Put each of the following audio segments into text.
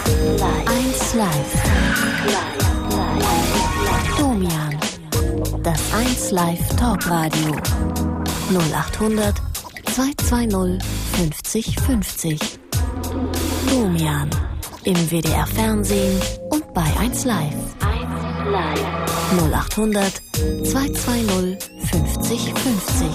1 Live. Domian. Das 1 Live Talkradio. 0800 220 50 50. Domian. Im WDR Fernsehen und bei 1 Live. 0800 220 50 50.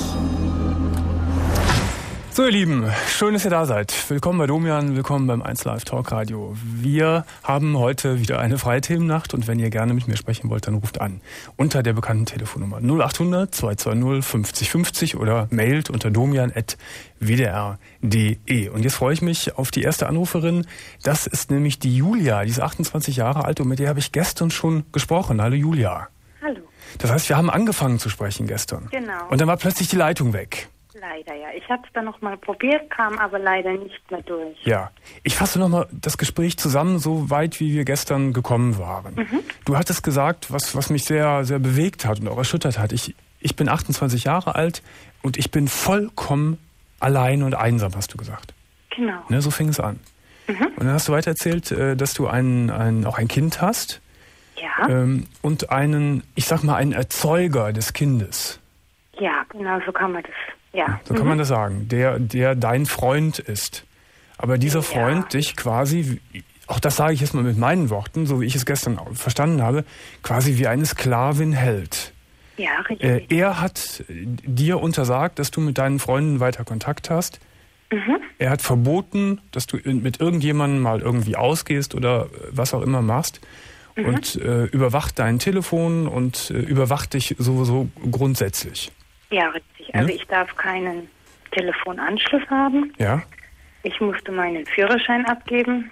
So ihr Lieben, schön, dass ihr da seid. Willkommen bei Domian, willkommen beim 1 Live Talkradio. Wir haben heute wieder eine freie Themennacht und wenn ihr gerne mit mir sprechen wollt, dann ruft an. Unter der bekannten Telefonnummer 0800 220 50 50 oder mailt unter domian@wdr.de. Und jetzt freue ich mich auf die erste Anruferin. Das ist nämlich die Julia, die ist 28 Jahre alt und mit der habe ich gestern schon gesprochen. Hallo Julia. Hallo. Das heißt, wir haben angefangen zu sprechen gestern. Genau. Und dann war plötzlich die Leitung weg. Leider, ja. Ich habe es dann noch mal probiert, kam aber leider nicht mehr durch. Ja, ich fasse nochmal das Gespräch zusammen, so weit, wie wir gestern gekommen waren. Du hattest gesagt, was mich sehr, sehr bewegt hat und auch erschüttert hat. Ich bin 28 Jahre alt und ich bin vollkommen allein und einsam, hast du gesagt. Genau. Ne, so fing es an. Und dann hast du weiter erzählt, dass du auch ein Kind hast. Ja. Und einen Erzeuger des Kindes. Ja, genau, so kann man das. Ja. So kann man das sagen, der dein Freund ist. Aber dieser Freund dich quasi, auch das sage ich jetzt mal mit meinen Worten, so wie ich es gestern verstanden habe, quasi wie eine Sklavin hält. Ja, richtig. Er hat dir untersagt, dass du mit deinen Freunden weiter Kontakt hast. Er hat verboten, dass du mit irgendjemandem mal irgendwie ausgehst oder was auch immer machst. Und überwacht dein Telefon und überwacht dich sowieso grundsätzlich. Ja, richtig. Also ich darf keinen Telefonanschluss haben. Ja. Ich musste meinen Führerschein abgeben.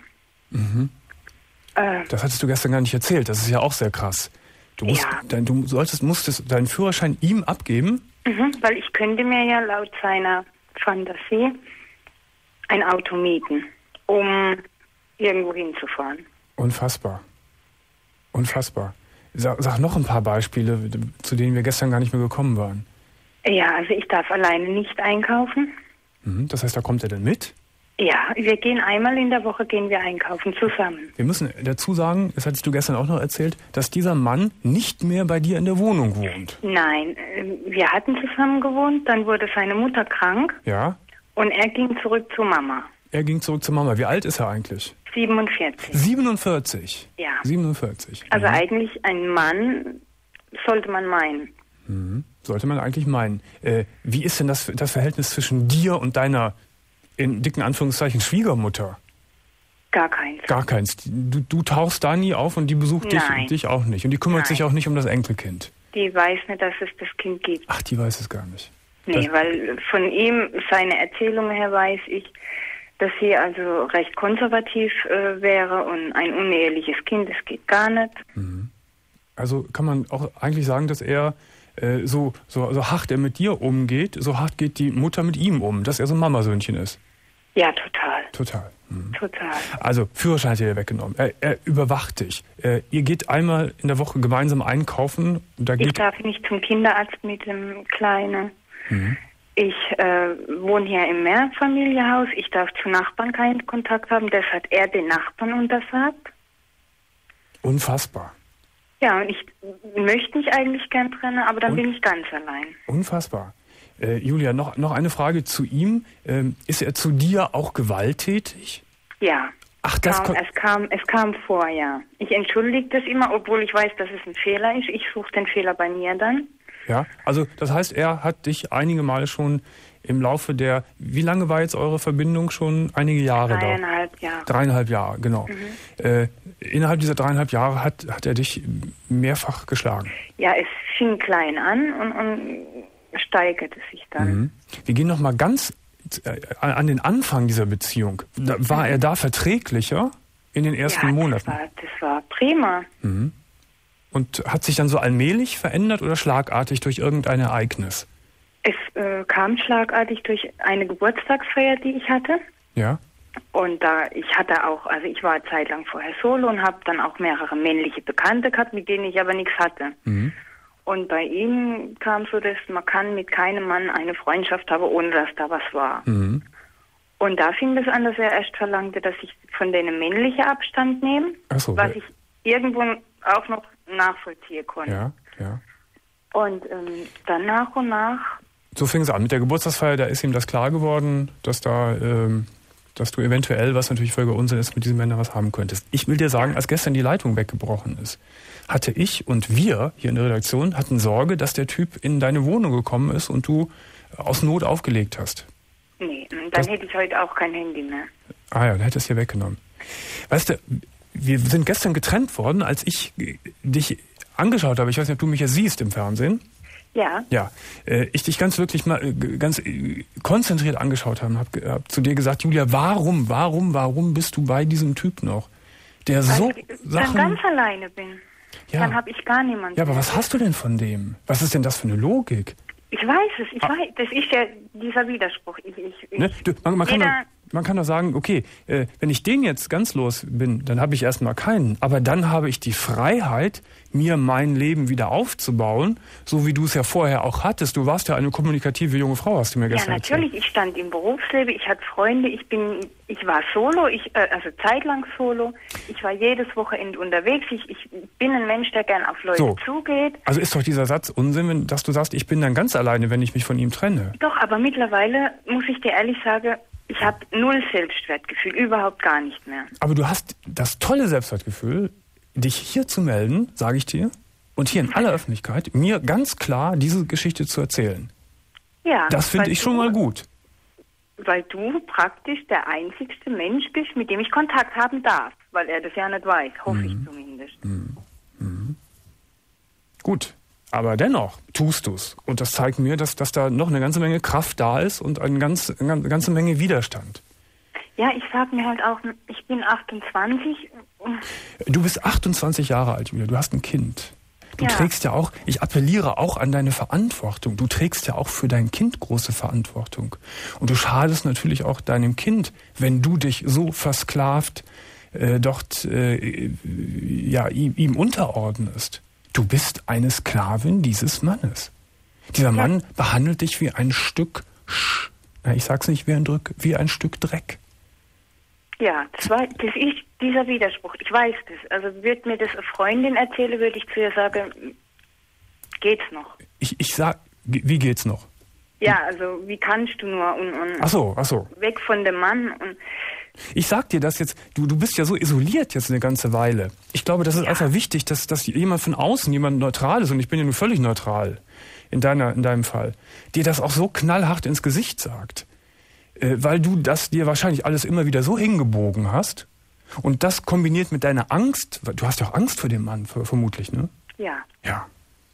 Das hattest du gestern gar nicht erzählt. Das ist ja auch sehr krass. Du musstest deinen Führerschein ihm abgeben? Weil ich könnte mir ja laut seiner Fantasie ein Auto mieten, um irgendwo hinzufahren. Unfassbar. Sag noch ein paar Beispiele, zu denen wir gestern gar nicht mehr gekommen waren. Ja, also ich darf alleine nicht einkaufen. Das heißt, da kommt er denn mit? Ja, wir gehen einmal in der Woche einkaufen zusammen. Wir müssen dazu sagen, das hattest du gestern auch noch erzählt, dass dieser Mann nicht mehr bei dir in der Wohnung wohnt. Nein, wir hatten zusammen gewohnt, dann wurde seine Mutter krank. Ja. Und er ging zurück zu Mama. Er ging zurück zu Mama. Wie alt ist er eigentlich? 47. 47? Ja. 47. Also eigentlich ein Mann, sollte man meinen. Sollte man eigentlich meinen. Wie ist denn das Verhältnis zwischen dir und deiner, in dicken Anführungszeichen, Schwiegermutter? Gar keins. Gar keins. Du tauchst da nie auf und die besucht dich auch nicht. Und die kümmert sich auch nicht um das Enkelkind. Die weiß nicht, dass es das Kind gibt. Ach, die weiß es gar nicht. Nee, weil von ihm, seine Erzählungen her weiß ich, dass sie also recht konservativ wäre und ein uneheliches Kind, das geht gar nicht. Also kann man auch eigentlich sagen, dass er so hart er mit dir umgeht, so hart geht die Mutter mit ihm um, dass er so ein Mamasöhnchen ist. Ja, total. Total. Total. Also Führerschein hat er dir weggenommen. Er überwacht dich. Ihr geht einmal in der Woche gemeinsam einkaufen. Ich darf nicht zum Kinderarzt mit dem Kleinen. Ich wohne hier im Mehrfamilienhaus. Ich darf zu Nachbarn keinen Kontakt haben. Das hat er den Nachbarn untersagt. Unfassbar. Ja, und ich möchte mich eigentlich gern trennen, aber dann bin ich ganz allein. Unfassbar. Julia, noch eine Frage zu ihm. Ist er zu dir auch gewalttätig? Ja. Ach, es kam vor, ja. Ich entschuldige das immer, obwohl ich weiß, dass es ein Fehler ist. Ich suche den Fehler bei mir dann. Ja, also das heißt, er hat dich einige Male schon im Laufe der, wie lange war jetzt eure Verbindung schon? Einige Jahre da? 3,5 Jahre. 3,5 Jahre, genau. Innerhalb dieser 3,5 Jahre hat er dich mehrfach geschlagen. Ja, es fing klein an und steigerte sich dann. Wir gehen noch mal ganz an den Anfang dieser Beziehung. War er da verträglicher in den ersten Monaten? Das war prima. Und hat sich dann so allmählich verändert oder schlagartig durch irgendein Ereignis? Es kam schlagartig durch eine Geburtstagsfeier, die ich hatte. Ja. Und ich war eine Zeit lang vorher solo und habe dann auch mehrere männliche Bekannte gehabt, mit denen ich aber nichts hatte. Und bei ihm kam so, dass man kann mit keinem Mann eine Freundschaft haben, ohne dass da was war. Und da fing es an, dass er erst verlangte, dass ich von denen männliche Abstand nehme, was ich irgendwo auch noch nachvollziehen konnte. Ja, ja. Und dann nach und nach... So fing es an. Mit der Geburtstagsfeier, da ist ihm das klar geworden, dass du eventuell, was natürlich völliger Unsinn ist, mit diesen Männern was haben könntest. Ich will dir sagen, als gestern die Leitung weggebrochen ist, hatte ich und wir hier in der Redaktion hatten Sorge, dass der Typ in deine Wohnung gekommen ist und du aus Not aufgelegt hast. Nee, dann hätte ich heute auch kein Handy mehr. Ah ja, dann hättest du es hier weggenommen. Weißt du, wir sind gestern getrennt worden, als ich dich angeschaut habe. Ich weiß nicht, ob du mich ja siehst im Fernsehen. Ja. Ja, ich dich ganz konzentriert angeschaut habe und hab zu dir gesagt, Julia, warum bist du bei diesem Typ noch? Der so ich dann ganz alleine bin. Ja. Dann habe ich gar niemanden. Ja, aber was hast du denn von dem? Was ist denn das für eine Logik? Ich weiß es, weiß. Das ist ja dieser Widerspruch. Man kann doch sagen, okay, wenn ich den jetzt ganz los bin, dann habe ich erstmal keinen. Aber dann habe ich die Freiheit, mir mein Leben wieder aufzubauen, so wie du es ja vorher auch hattest. Du warst ja eine kommunikative junge Frau, hast du mir gestern erzählt. Ja, natürlich. Ich stand im Berufsleben, ich hatte Freunde, ich war solo, also zeitlang solo. Ich war jedes Wochenende unterwegs. Ich bin ein Mensch, der gern auf Leute zugeht. Also ist doch dieser Satz Unsinn, dass du sagst, ich bin dann ganz alleine, wenn ich mich von ihm trenne. Doch, aber mittlerweile, muss ich dir ehrlich sagen, ich habe null Selbstwertgefühl, überhaupt gar nicht mehr. Aber du hast das tolle Selbstwertgefühl, dich hier zu melden, sage ich dir, und hier in aller Öffentlichkeit mir ganz klar diese Geschichte zu erzählen. Ja. Das finde ich schon mal gut. Weil du praktisch der einzigste Mensch bist, mit dem ich Kontakt haben darf, weil er das ja nicht weiß, hoffe ich zumindest. Gut. Aber dennoch tust du es. Und das zeigt mir, dass da noch eine ganze Menge Kraft da ist und eine ganze Menge Widerstand. Ja, ich sag mir halt auch, ich bin 28. Du bist 28 Jahre alt, Julia. Du hast ein Kind. Du trägst ja auch, ich appelliere auch an deine Verantwortung. Du trägst ja auch für dein Kind große Verantwortung. Und du schadest natürlich auch deinem Kind, wenn du dich so versklavt ihm unterordnest. Du bist eine Sklavin dieses Mannes. Dieser Mann behandelt dich wie ein Stück, ich sag's nicht wie ein Stück Dreck. Ja, das ist dieser Widerspruch. Ich weiß das. Also würde mir das eine Freundin erzählen, würde ich zu ihr sagen, geht's noch? Ich sag, wie geht's noch? Ja, also wie kannst du nur und Ach so. Weg von dem Mann und ich sag dir das jetzt, du bist ja so isoliert jetzt eine ganze Weile. Ich glaube, das ist einfach wichtig, dass jemand von außen, jemand neutral ist, und ich bin ja nun völlig neutral in deinem Fall, dir das auch so knallhart ins Gesicht sagt. Weil du das dir wahrscheinlich alles immer wieder so hingebogen hast und das kombiniert mit deiner Angst, du hast ja auch Angst vor dem Mann, vermutlich, ne? Ja. Ja.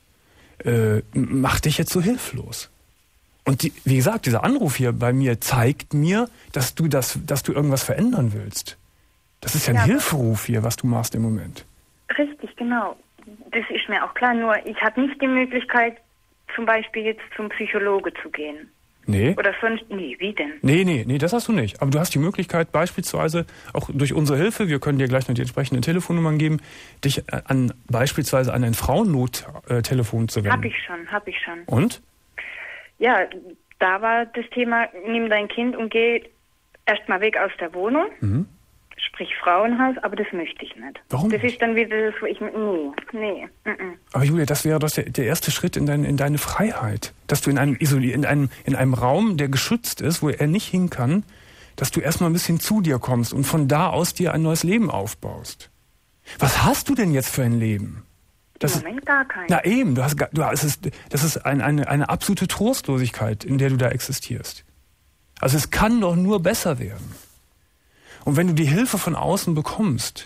Macht dich jetzt so hilflos. Und wie gesagt, dieser Anruf hier bei mir zeigt mir, dass du irgendwas verändern willst. Das ist ja ein Hilferuf hier, was du machst im Moment. Richtig, genau. Das ist mir auch klar. Nur ich habe nicht die Möglichkeit, zum Beispiel jetzt zum Psychologe zu gehen. Nee. Oder sonst, nee, wie denn? Nee, das hast du nicht. Aber du hast die Möglichkeit, beispielsweise auch durch unsere Hilfe, wir können dir gleich noch die entsprechenden Telefonnummern geben, dich beispielsweise an ein Frauennottelefon zu wenden. Hab ich schon. Und? Ja, da war das Thema, nimm dein Kind und geh erstmal weg aus der Wohnung, sprich Frauenhaus, aber das möchte ich nicht. Warum das nicht? Ist dann wieder das, wo ich, nee. Aber Julia, das wäre doch der erste Schritt in deine Freiheit, dass du in einem Raum, der geschützt ist, wo er nicht hin kann, dass du erstmal ein bisschen zu dir kommst und von da aus dir ein neues Leben aufbaust. Was hast du denn jetzt für ein Leben? Im Moment gar keinen. Na eben, das ist eine absolute Trostlosigkeit, in der du da existierst. Also es kann doch nur besser werden. Und wenn du die Hilfe von außen bekommst,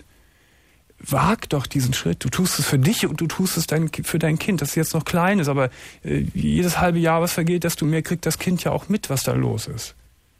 wag doch diesen Schritt. Du tust es für dich und du tust es für dein Kind, das jetzt noch klein ist, aber jedes halbe Jahr, was vergeht, desto mehr kriegt das Kind ja auch mit, was da los ist.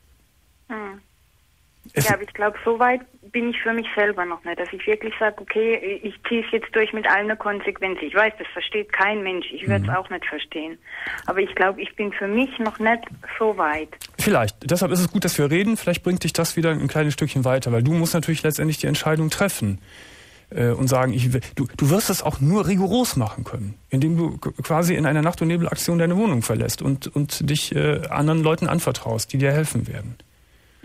Ja, aber ich glaube, so weit bin ich für mich selber noch nicht, dass ich wirklich sage, okay, ich ziehe es jetzt durch mit allen Konsequenzen. Ich weiß, das versteht kein Mensch. Ich werde es auch nicht verstehen. Aber ich glaube, ich bin für mich noch nicht so weit. Vielleicht. Deshalb ist es gut, dass wir reden. Vielleicht bringt dich das wieder ein kleines Stückchen weiter, weil du musst natürlich letztendlich die Entscheidung treffen und sagen, du wirst es auch nur rigoros machen können, indem du quasi in einer Nacht- und Nebelaktion deine Wohnung verlässt und dich anderen Leuten anvertraust, die dir helfen werden.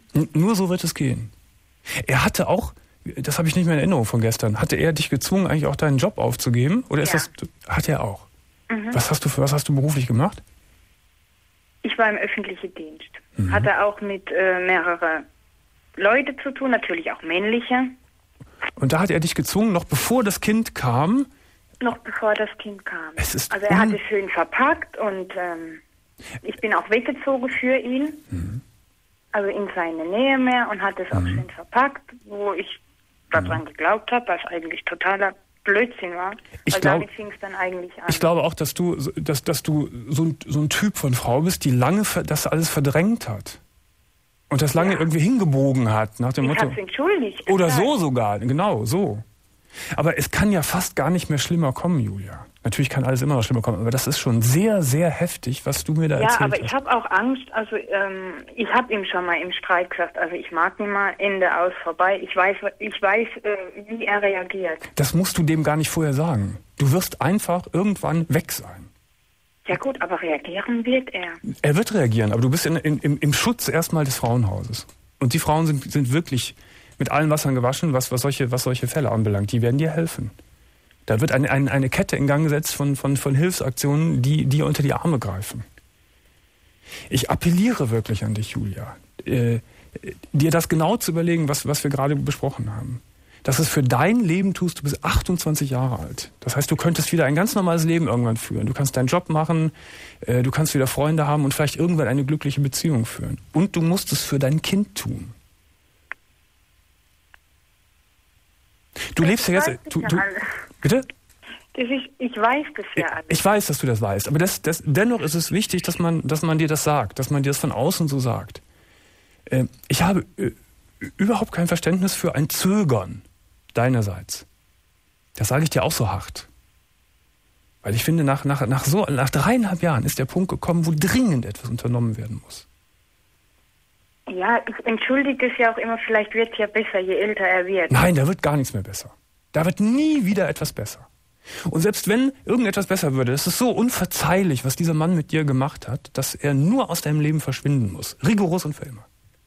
Nur so wird es gehen. Er hatte auch, das habe ich nicht mehr in Erinnerung von gestern, hatte er dich gezwungen, eigentlich auch deinen Job aufzugeben? Oder ist das, hat er auch? Mhm. Was hast du beruflich gemacht? Ich war im öffentlichen Dienst. Hatte auch mit mehreren Leuten zu tun, natürlich auch männliche. Und da hat er dich gezwungen, noch bevor das Kind kam? Noch bevor das Kind kam. Also er hat es schön verpackt und ich bin auch weggezogen für ihn. Mhm. Also in seine Nähe mehr und hat es auch schön verpackt, wo ich daran geglaubt habe, was eigentlich totaler Blödsinn war. Damit fing es dann eigentlich an. Ich glaube auch, dass du so ein Typ von Frau bist, die lange das alles verdrängt hat. Und das lange irgendwie hingebogen hat, nach dem Motto. Ich hab's entschuldigt. Oder so sogar, genau, so. Aber es kann ja fast gar nicht mehr schlimmer kommen, Julia. Natürlich kann alles immer noch schlimmer kommen, aber das ist schon sehr, sehr heftig, was du mir da erzählt hast. Ja, aber ich habe auch Angst, also ich habe ihm schon mal im Streit gesagt, also ich mag nicht mal Ende aus vorbei. Ich weiß, wie er reagiert. Das musst du dem gar nicht vorher sagen. Du wirst einfach irgendwann weg sein. Ja gut, aber reagieren wird er. Er wird reagieren, aber du bist im Schutz erstmal des Frauenhauses. Und die Frauen sind wirklich mit allen Wassern gewaschen, was solche Fälle anbelangt. Die werden dir helfen. Da wird eine Kette in Gang gesetzt von Hilfsaktionen, die dir unter die Arme greifen. Ich appelliere wirklich an dich, Julia, dir das genau zu überlegen, was wir gerade besprochen haben. Dass es für dein Leben tust, du bist 28 Jahre alt. Das heißt, du könntest wieder ein ganz normales Leben irgendwann führen. Du kannst deinen Job machen, du kannst wieder Freunde haben und vielleicht irgendwann eine glückliche Beziehung führen. Und du musst es für dein Kind tun. Du lebst ja jetzt... Bitte? Ich weiß das ja alles. Ich weiß, dass du das weißt. Aber dennoch ist es wichtig, dass man dir das sagt, dass man dir das von außen so sagt. Ich habe überhaupt kein Verständnis für ein Zögern deinerseits. Das sage ich dir auch so hart. Weil ich finde, nach 3,5 Jahren ist der Punkt gekommen, wo dringend etwas unternommen werden muss. Ja, ich entschuldige es ja auch immer, vielleicht wird es ja besser, je älter er wird. Nein, da wird gar nichts mehr besser. Da wird nie wieder etwas besser. Und selbst wenn irgendetwas besser würde, das ist so unverzeihlich, was dieser Mann mit dir gemacht hat, dass er nur aus deinem Leben verschwinden muss. Rigoros und für immer.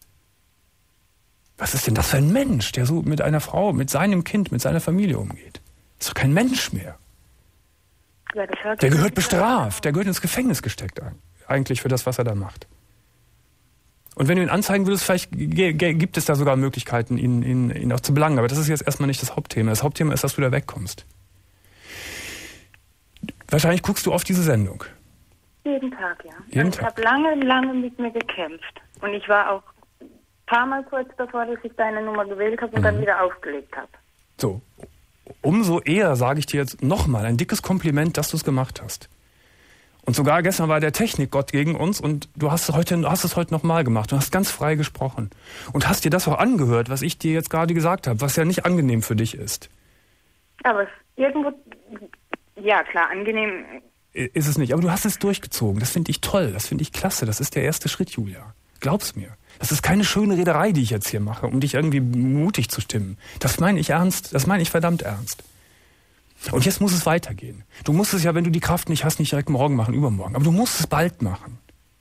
Was ist denn das für ein Mensch, der so mit einer Frau, mit seinem Kind, mit seiner Familie umgeht? Ist doch kein Mensch mehr. Ja, der gehört bestraft, der gehört ins Gefängnis gesteckt eigentlich für das, was er da macht. Und wenn du ihn anzeigen würdest, vielleicht gibt es da sogar Möglichkeiten, ihn auch zu belangen. Aber das ist jetzt erstmal nicht das Hauptthema. Das Hauptthema ist, dass du da wegkommst. Wahrscheinlich guckst du oft diese Sendung. Jeden Tag, ja. Ich habe lange mit mir gekämpft. Und ich war auch ein paar Mal kurz davor, dass ich deine Nummer gewählt habe und dann wieder aufgelegt habe. So, umso eher sage ich dir jetzt nochmal ein dickes Kompliment, dass du es gemacht hast. Und sogar gestern war der Technikgott gegen uns und du hast es heute nochmal gemacht und hast ganz frei gesprochen. Und hast dir das auch angehört, was ich dir jetzt gerade gesagt habe, was ja nicht angenehm für dich ist. Aber irgendwo, ja klar, angenehm ist es nicht. Aber du hast es durchgezogen. Das finde ich toll, das finde ich klasse. Das ist der erste Schritt, Julia. Glaub's mir. Das ist keine schöne Rederei, die ich jetzt hier mache, um dich irgendwie mutig zu stimmen. Das meine ich ernst, das meine ich verdammt ernst. Und jetzt muss es weitergehen. Du musst es ja, wenn du die Kraft nicht hast, nicht direkt morgen machen, übermorgen. Aber du musst es bald machen.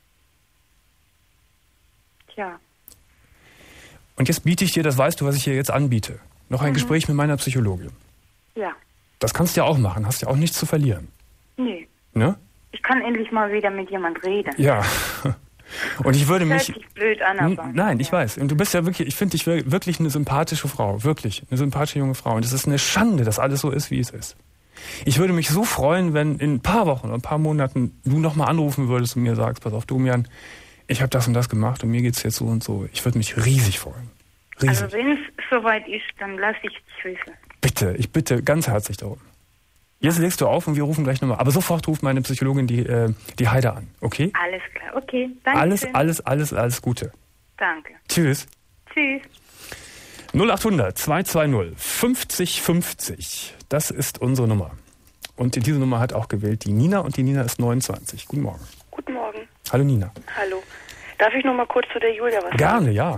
Tja. Und jetzt biete ich dir, das weißt du, was ich hier jetzt anbiete, noch ein Gespräch mit meiner Psychologin. Ja. Das kannst du ja auch machen, hast ja auch nichts zu verlieren. Nee. Ne? Ich kann endlich mal wieder mit jemand reden. Ja. Und ich würde mich... Das hört sich blöd an, aber... Nein, ich weiß. Und du bist ja wirklich, ich finde dich wirklich eine sympathische Frau. Wirklich. Eine sympathische junge Frau. Und es ist eine Schande, dass alles so ist, wie es ist. Ich würde mich so freuen, wenn in ein paar Wochen oder ein paar Monaten du nochmal anrufen würdest und mir sagst, pass auf, Domian, ich habe das und das gemacht und mir geht's jetzt so und so. Ich würde mich riesig freuen. Riesig. Also wenn es soweit ist, dann lasse ich dich wissen. Bitte, ich bitte ganz herzlich darum. Jetzt legst du auf und wir rufen gleich nochmal. Aber sofort ruft meine Psychologin die Heide an, okay? Alles klar, okay. Danke. Alles Gute. Danke. Tschüss. Tschüss. 0800 220 50 50. Das ist unsere Nummer. Und diese Nummer hat auch gewählt die Nina und die Nina ist 29. Guten Morgen. Guten Morgen. Hallo Nina. Hallo. Darf ich noch mal kurz zu der Julia was sagen? Gerne, ja.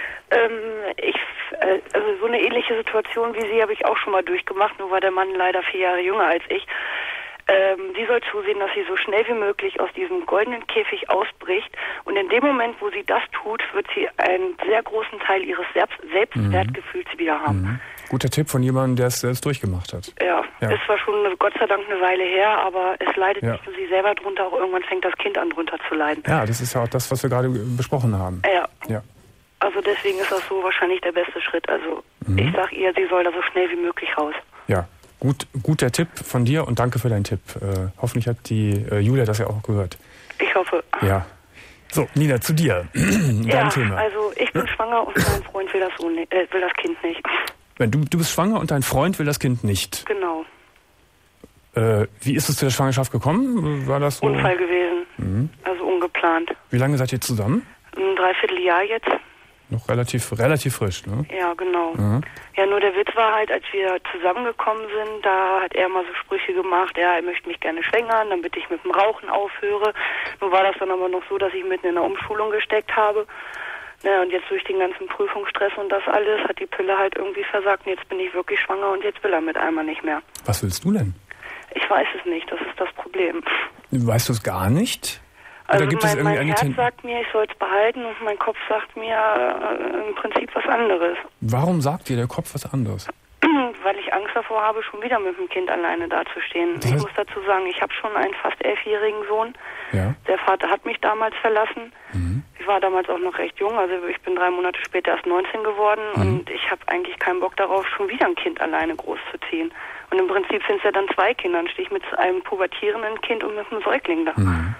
Also so eine ähnliche Situation wie Sie habe ich auch schon mal durchgemacht, nur war der Mann leider 4 Jahre jünger als ich. Sie soll zusehen, dass sie so schnell wie möglich aus diesem goldenen Käfig ausbricht. Und in dem Moment, wo sie das tut, wird sie einen sehr großen Teil ihres Selbstwertgefühls wieder haben. Guter Tipp von jemandem, der es selbst durchgemacht hat. Ja, ist zwar schon Gott sei Dank eine Weile her, aber es leidet nicht nur sie selber drunter, auch irgendwann fängt das Kind an drunter zu leiden. Ja, das ist ja auch das, was wir gerade besprochen haben. Ja. Also deswegen ist das so wahrscheinlich der beste Schritt. Also ich sag ihr, sie soll da so schnell wie möglich raus. Ja. Guter Tipp von dir und danke für deinen Tipp. Hoffentlich hat die Julia das ja auch gehört. Ich hoffe. Ja. So, Nina, zu dir. Dein Thema. Also ich bin schwanger und mein Freund will das Kind nicht. Du bist schwanger und dein Freund will das Kind nicht. Genau. Wie ist es zu der Schwangerschaft gekommen? War das so? Unfall gewesen. Also ungeplant. Wie lange seid ihr zusammen? Ein Dreivierteljahr jetzt. Noch relativ frisch, ne? Ja, genau. Ja, nur der Witz war halt, als wir zusammengekommen sind, da hat er mal so Sprüche gemacht, ja, er möchte mich gerne schwängern, damit ich mit dem Rauchen aufhöre. Nun war das dann aber noch so, dass ich mitten in der Umschulung gesteckt habe. Ja, und jetzt durch den ganzen Prüfungsstress und das alles hat die Pille halt irgendwie versagt und jetzt bin ich wirklich schwanger und jetzt will er mit einmal nicht mehr. Was willst du denn? Ich weiß es nicht, das ist das Problem. Weißt du es gar nicht? Also oder gibt es irgendwie mein Herz sagt mir, ich soll es behalten und mein Kopf sagt mir im Prinzip was anderes. Warum sagt dir der Kopf was anderes? Weil ich Angst davor habe, schon wieder mit dem Kind alleine dazustehen. Das heißt, ich muss dazu sagen, ich habe schon einen fast 11-jährigen Sohn. Ja. Der Vater hat mich damals verlassen. Ich war damals auch noch recht jung, also ich bin 3 Monate später erst 19 geworden und ich habe eigentlich keinen Bock darauf, schon wieder ein Kind alleine großzuziehen. Und im Prinzip sind es ja dann 2 Kinder. Dann stehe ich mit einem pubertierenden Kind und mit einem Säugling da.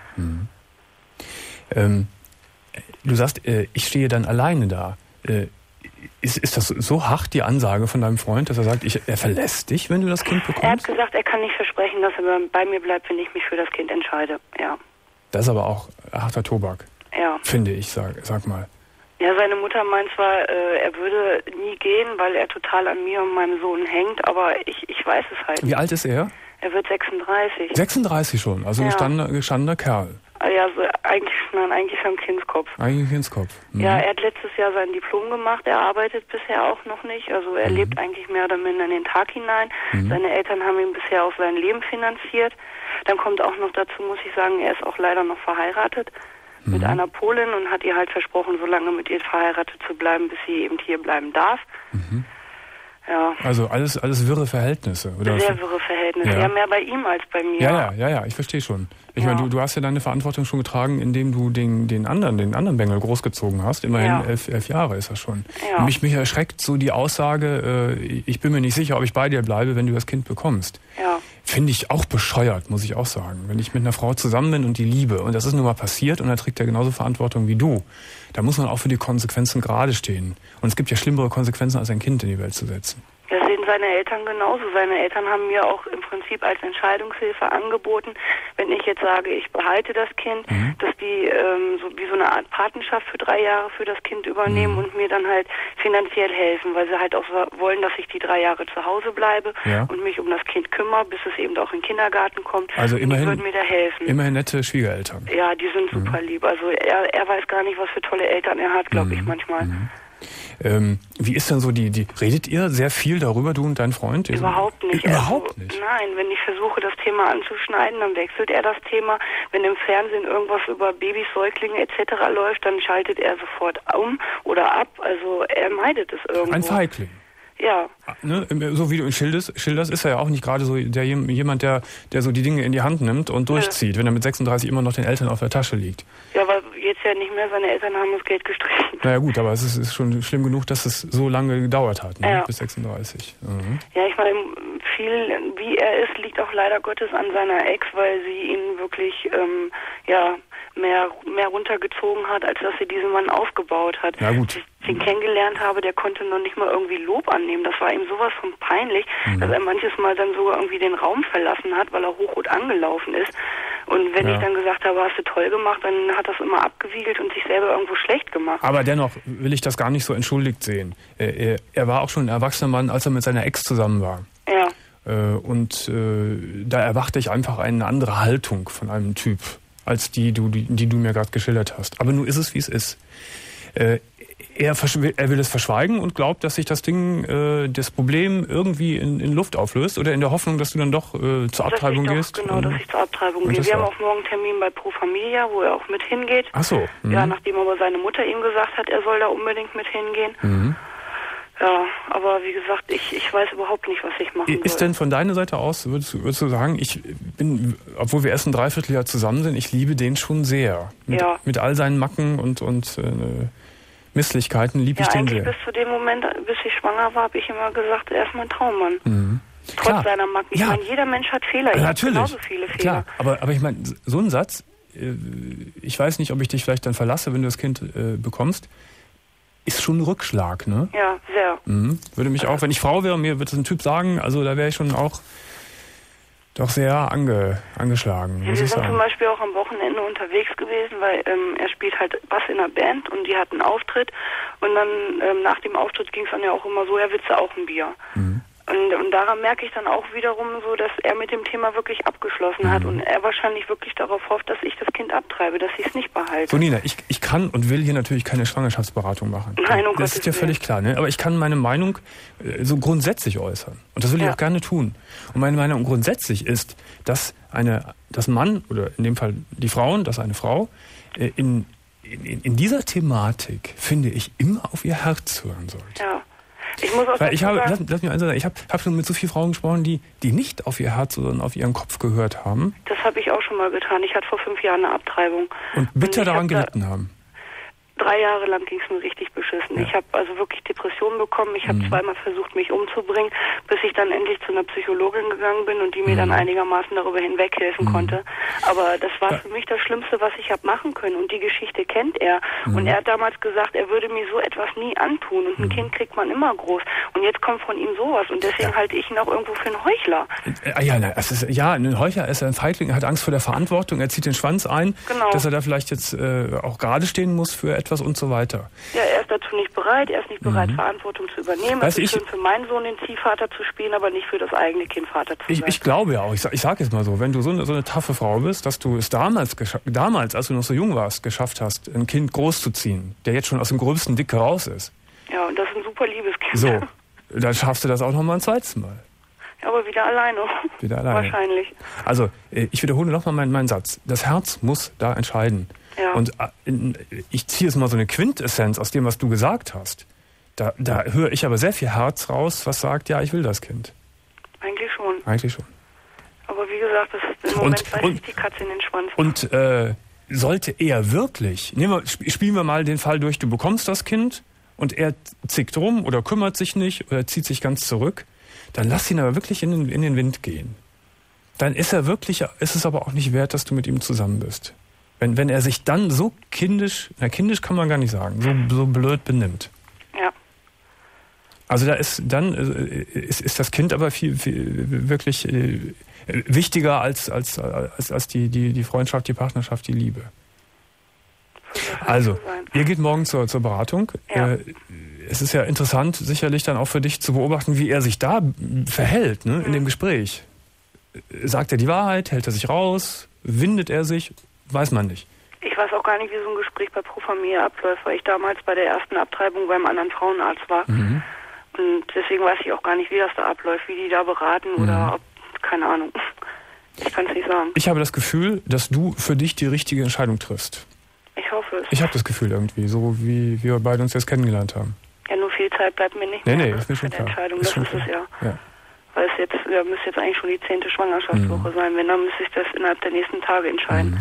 Du sagst, ich stehe dann alleine da. Ist das so hart, die Ansage von deinem Freund, dass er sagt, er verlässt dich, wenn du das Kind bekommst? Er hat gesagt, er kann nicht versprechen, dass er bei mir bleibt, wenn ich mich für das Kind entscheide. Ja. Das ist aber auch harter Tobak. Ja. Finde ich, sag mal. Ja, seine Mutter meint zwar, er würde nie gehen, weil er total an mir und meinem Sohn hängt, aber ich weiß es halt. Wie alt ist er? Er wird 36. 36 schon, also ein gestandener Kerl. Ja, also eigentlich so ein Kindskopf. Eigentlich Kindskopf. Ja, er hat letztes Jahr sein Diplom gemacht, er arbeitet bisher auch noch nicht, also er lebt eigentlich mehr oder minder in den Tag hinein. Seine Eltern haben ihm bisher auch sein Leben finanziert. Dann kommt auch noch dazu, muss ich sagen, er ist auch leider noch verheiratet mit einer Polin und hat ihr halt versprochen, so lange mit ihr verheiratet zu bleiben, bis sie eben hier bleiben darf. Ja. Also alles wirre Verhältnisse, oder? Sehr wirre Verhältnisse, ja, mehr bei ihm als bei mir. Ja, ich verstehe schon. Ich meine, du hast ja deine Verantwortung schon getragen, indem du den anderen Bengel großgezogen hast. Immerhin 11 Jahre ist das schon. Ja. Mich erschreckt so die Aussage, ich bin mir nicht sicher, ob ich bei dir bleibe, wenn du das Kind bekommst. Ja. Finde ich auch bescheuert, muss ich auch sagen. Wenn ich mit einer Frau zusammen bin und die liebe, und das ist nun mal passiert, und er trägt ja genauso Verantwortung wie du, da muss man auch für die Konsequenzen gerade stehen. Und es gibt ja schlimmere Konsequenzen, als ein Kind in die Welt zu setzen. Das sehen seine Eltern genauso. Seine Eltern haben mir auch im Prinzip als Entscheidungshilfe angeboten, wenn ich jetzt sage, ich behalte das Kind, dass die so wie so eine Art Patenschaft für 3 Jahre für das Kind übernehmen und mir dann halt finanziell helfen, weil sie halt auch wollen, dass ich die 3 Jahre zu Hause bleibe und mich um das Kind kümmere, bis es eben auch in den Kindergarten kommt. Also immerhin, die würden mir da helfen. Immerhin nette Schwiegereltern. Ja, die sind super lieb. Also er weiß gar nicht, was für tolle Eltern er hat, glaube ich, manchmal. Wie ist denn so redet ihr sehr viel darüber, du und dein Freund? Überhaupt nicht. Überhaupt nicht? Nein, wenn ich versuche, das Thema anzuschneiden, dann wechselt er das Thema. Wenn im Fernsehen irgendwas über Babys, Säuglinge etc. läuft, dann schaltet er sofort um oder ab. Also er meidet es irgendwo. Ein Feigling. Ja. Ne? So wie du ihn schilderst, ist er ja auch nicht gerade so jemand, der so die Dinge in die Hand nimmt und durchzieht, wenn er mit 36 immer noch den Eltern auf der Tasche liegt. Ja, aber jetzt ja nicht mehr, seine Eltern haben das Geld gestrichen. Naja gut, aber es ist schon schlimm genug, dass es so lange gedauert hat, ne? Bis 36. Ja, ich meine, viel wie er ist, liegt auch leider Gottes an seiner Ex, weil sie ihn wirklich mehr runtergezogen hat, als dass sie diesen Mann aufgebaut hat. Ja, gut. Als ich ihn kennengelernt habe, der konnte noch nicht mal irgendwie Lob annehmen. Das war ihm sowas von peinlich, dass er manches Mal dann sogar irgendwie den Raum verlassen hat, weil er hochrot angelaufen ist. Und wenn ich dann gesagt habe, hast du toll gemacht, dann hat das immer abgewiegelt und sich selber irgendwo schlecht gemacht. Aber dennoch will ich das gar nicht so entschuldigt sehen. Er war auch schon ein erwachsener Mann, als er mit seiner Ex zusammen war. Ja. Und da erwarte ich einfach eine andere Haltung von einem Typ, als die du mir gerade geschildert hast. Aber nun ist es, wie es ist. Er will es verschweigen und glaubt, dass sich das Ding, das Problem irgendwie in Luft auflöst oder in der Hoffnung, dass du dann doch zur Abtreibung gehst? Genau, dass ich zur Abtreibung gehe. Wir haben auch morgen einen Termin bei Pro Familia, wo er auch mit hingeht. Ach so. Ja, nachdem aber seine Mutter ihm gesagt hat, er soll da unbedingt mit hingehen. Ja, aber wie gesagt, ich weiß überhaupt nicht, was ich machen soll. Ist denn von deiner Seite aus, würdest du sagen, ich bin, obwohl wir erst ein Dreivierteljahr zusammen sind, ich liebe den schon sehr. Mit all seinen Macken und Misslichkeiten liebe ich den sehr. Bis zu dem Moment, bis ich schwanger war, habe ich immer gesagt, er ist mein Traummann. Trotz seiner Macken. Ich meine, jeder Mensch hat Fehler. Ich habe genauso viele Fehler. Klar, aber ich meine, so ein Satz, ich weiß nicht, ob ich dich vielleicht dann verlasse, wenn du das Kind bekommst, ist schon ein Rückschlag, ne? Ja, sehr. Würde mich auch, wenn ich Frau wäre, mir würde so ein Typ sagen, also da wäre ich schon auch doch sehr angeschlagen. Wir sind zum Beispiel auch am Wochenende unterwegs gewesen, weil er spielt halt Bass in einer Band und die hat einen Auftritt und dann nach dem Auftritt ging es dann ja auch immer so, er willste auch ein Bier. Und daran merke ich dann auch wiederum so, dass er mit dem Thema wirklich abgeschlossen hat und er wahrscheinlich wirklich darauf hofft, dass ich das Kind abtreibe, dass ich es nicht behalte. So Nina, ich kann und will hier natürlich keine Schwangerschaftsberatung machen. Nein, das ist ja völlig klar, ne? Aber ich kann meine Meinung so grundsätzlich äußern. Und das will ich auch gerne tun. Und meine Meinung grundsätzlich ist, dass das Mann, oder in dem Fall die Frauen, dass eine Frau in dieser Thematik, finde ich, immer auf ihr Herz hören sollte. Ja. Ich muss auch lass mich eins sagen, ich habe schon mit so vielen Frauen gesprochen, die nicht auf ihr Herz, sondern auf ihren Kopf gehört haben. Das habe ich auch schon mal getan. Ich hatte vor 5 Jahren eine Abtreibung. Und bitter daran gelitten haben. 3 Jahre lang ging es mir richtig beschissen. Ich habe also wirklich Depressionen bekommen. Ich habe zweimal versucht, mich umzubringen, bis ich dann endlich zu einer Psychologin gegangen bin und die mir dann einigermaßen darüber hinweghelfen konnte. Aber das war für mich das Schlimmste, was ich habe machen können. Und die Geschichte kennt er. Und er hat damals gesagt, er würde mir so etwas nie antun. Und ein Kind kriegt man immer groß. Und jetzt kommt von ihm sowas. Und deswegen halte ich ihn auch irgendwo für einen Heuchler. Ein Heuchler ist ein Feigling, er hat Angst vor der Verantwortung, er zieht den Schwanz ein, dass er da vielleicht jetzt auch gerade stehen muss für etwas und so weiter. Ja, er ist dazu nicht bereit, Verantwortung zu übernehmen. Es ist schön für meinen Sohn den Ziehvater zu spielen, aber nicht für das eigene Kind Vater zu sein. Ich glaube ja auch, ich sage jetzt mal so, wenn du so eine taffe Frau bist, dass du es damals, als du noch so jung warst, geschafft hast, ein Kind großzuziehen, der jetzt schon aus dem gröbsten Dicke raus ist. Ja, und das ist ein super liebes Kind. So, dann schaffst du das auch noch mal ein zweites Mal. Ja, aber wieder alleine. Wahrscheinlich. Also, ich wiederhole nochmal meinen Satz. Das Herz muss da entscheiden. Ja. Und ich ziehe jetzt mal so eine Quintessenz aus dem, was du gesagt hast. Da höre ich aber sehr viel Herz raus, was sagt, ja, ich will das Kind. Eigentlich schon. Aber wie gesagt, das ist im Moment beißt sich die Katze in den Schwanz. Und sollte er wirklich, spielen wir mal den Fall durch, du bekommst das Kind und er zickt rum oder kümmert sich nicht oder zieht sich ganz zurück, dann lass ihn aber wirklich in den Wind gehen. Dann ist es aber auch nicht wert, dass du mit ihm zusammen bist. Wenn er sich dann so kindisch kann man gar nicht sagen, so blöd benimmt. Ja. Also ist das Kind aber viel wirklich wichtiger als die Freundschaft, die Partnerschaft, die Liebe. Also, ihr geht morgen zur Beratung. Ja. Es ist ja interessant, sicherlich dann auch für dich zu beobachten, wie er sich da verhält, ne, in dem Gespräch. Sagt er die Wahrheit? Hält er sich raus? Windet er sich? Weiß man nicht. Ich weiß auch gar nicht, wie so ein Gespräch bei Pro Familia abläuft, weil ich damals bei der ersten Abtreibung beim anderen Frauenarzt war. Und deswegen weiß ich auch gar nicht, wie das da abläuft, wie die da beraten oder ob, keine Ahnung. Ich kann es nicht sagen. Ich habe das Gefühl, dass du für dich die richtige Entscheidung triffst. Ich hoffe es. Ich habe das Gefühl irgendwie, so wie wir beide uns jetzt kennengelernt haben. Ja, nur viel Zeit bleibt mir nicht mehr. Nee, ist mir schon klar. Entscheidung. Das ist es ja. Weil es müsste jetzt eigentlich schon die 10. Schwangerschaftswoche sein. Wenn, dann müsste ich das innerhalb der nächsten Tage entscheiden.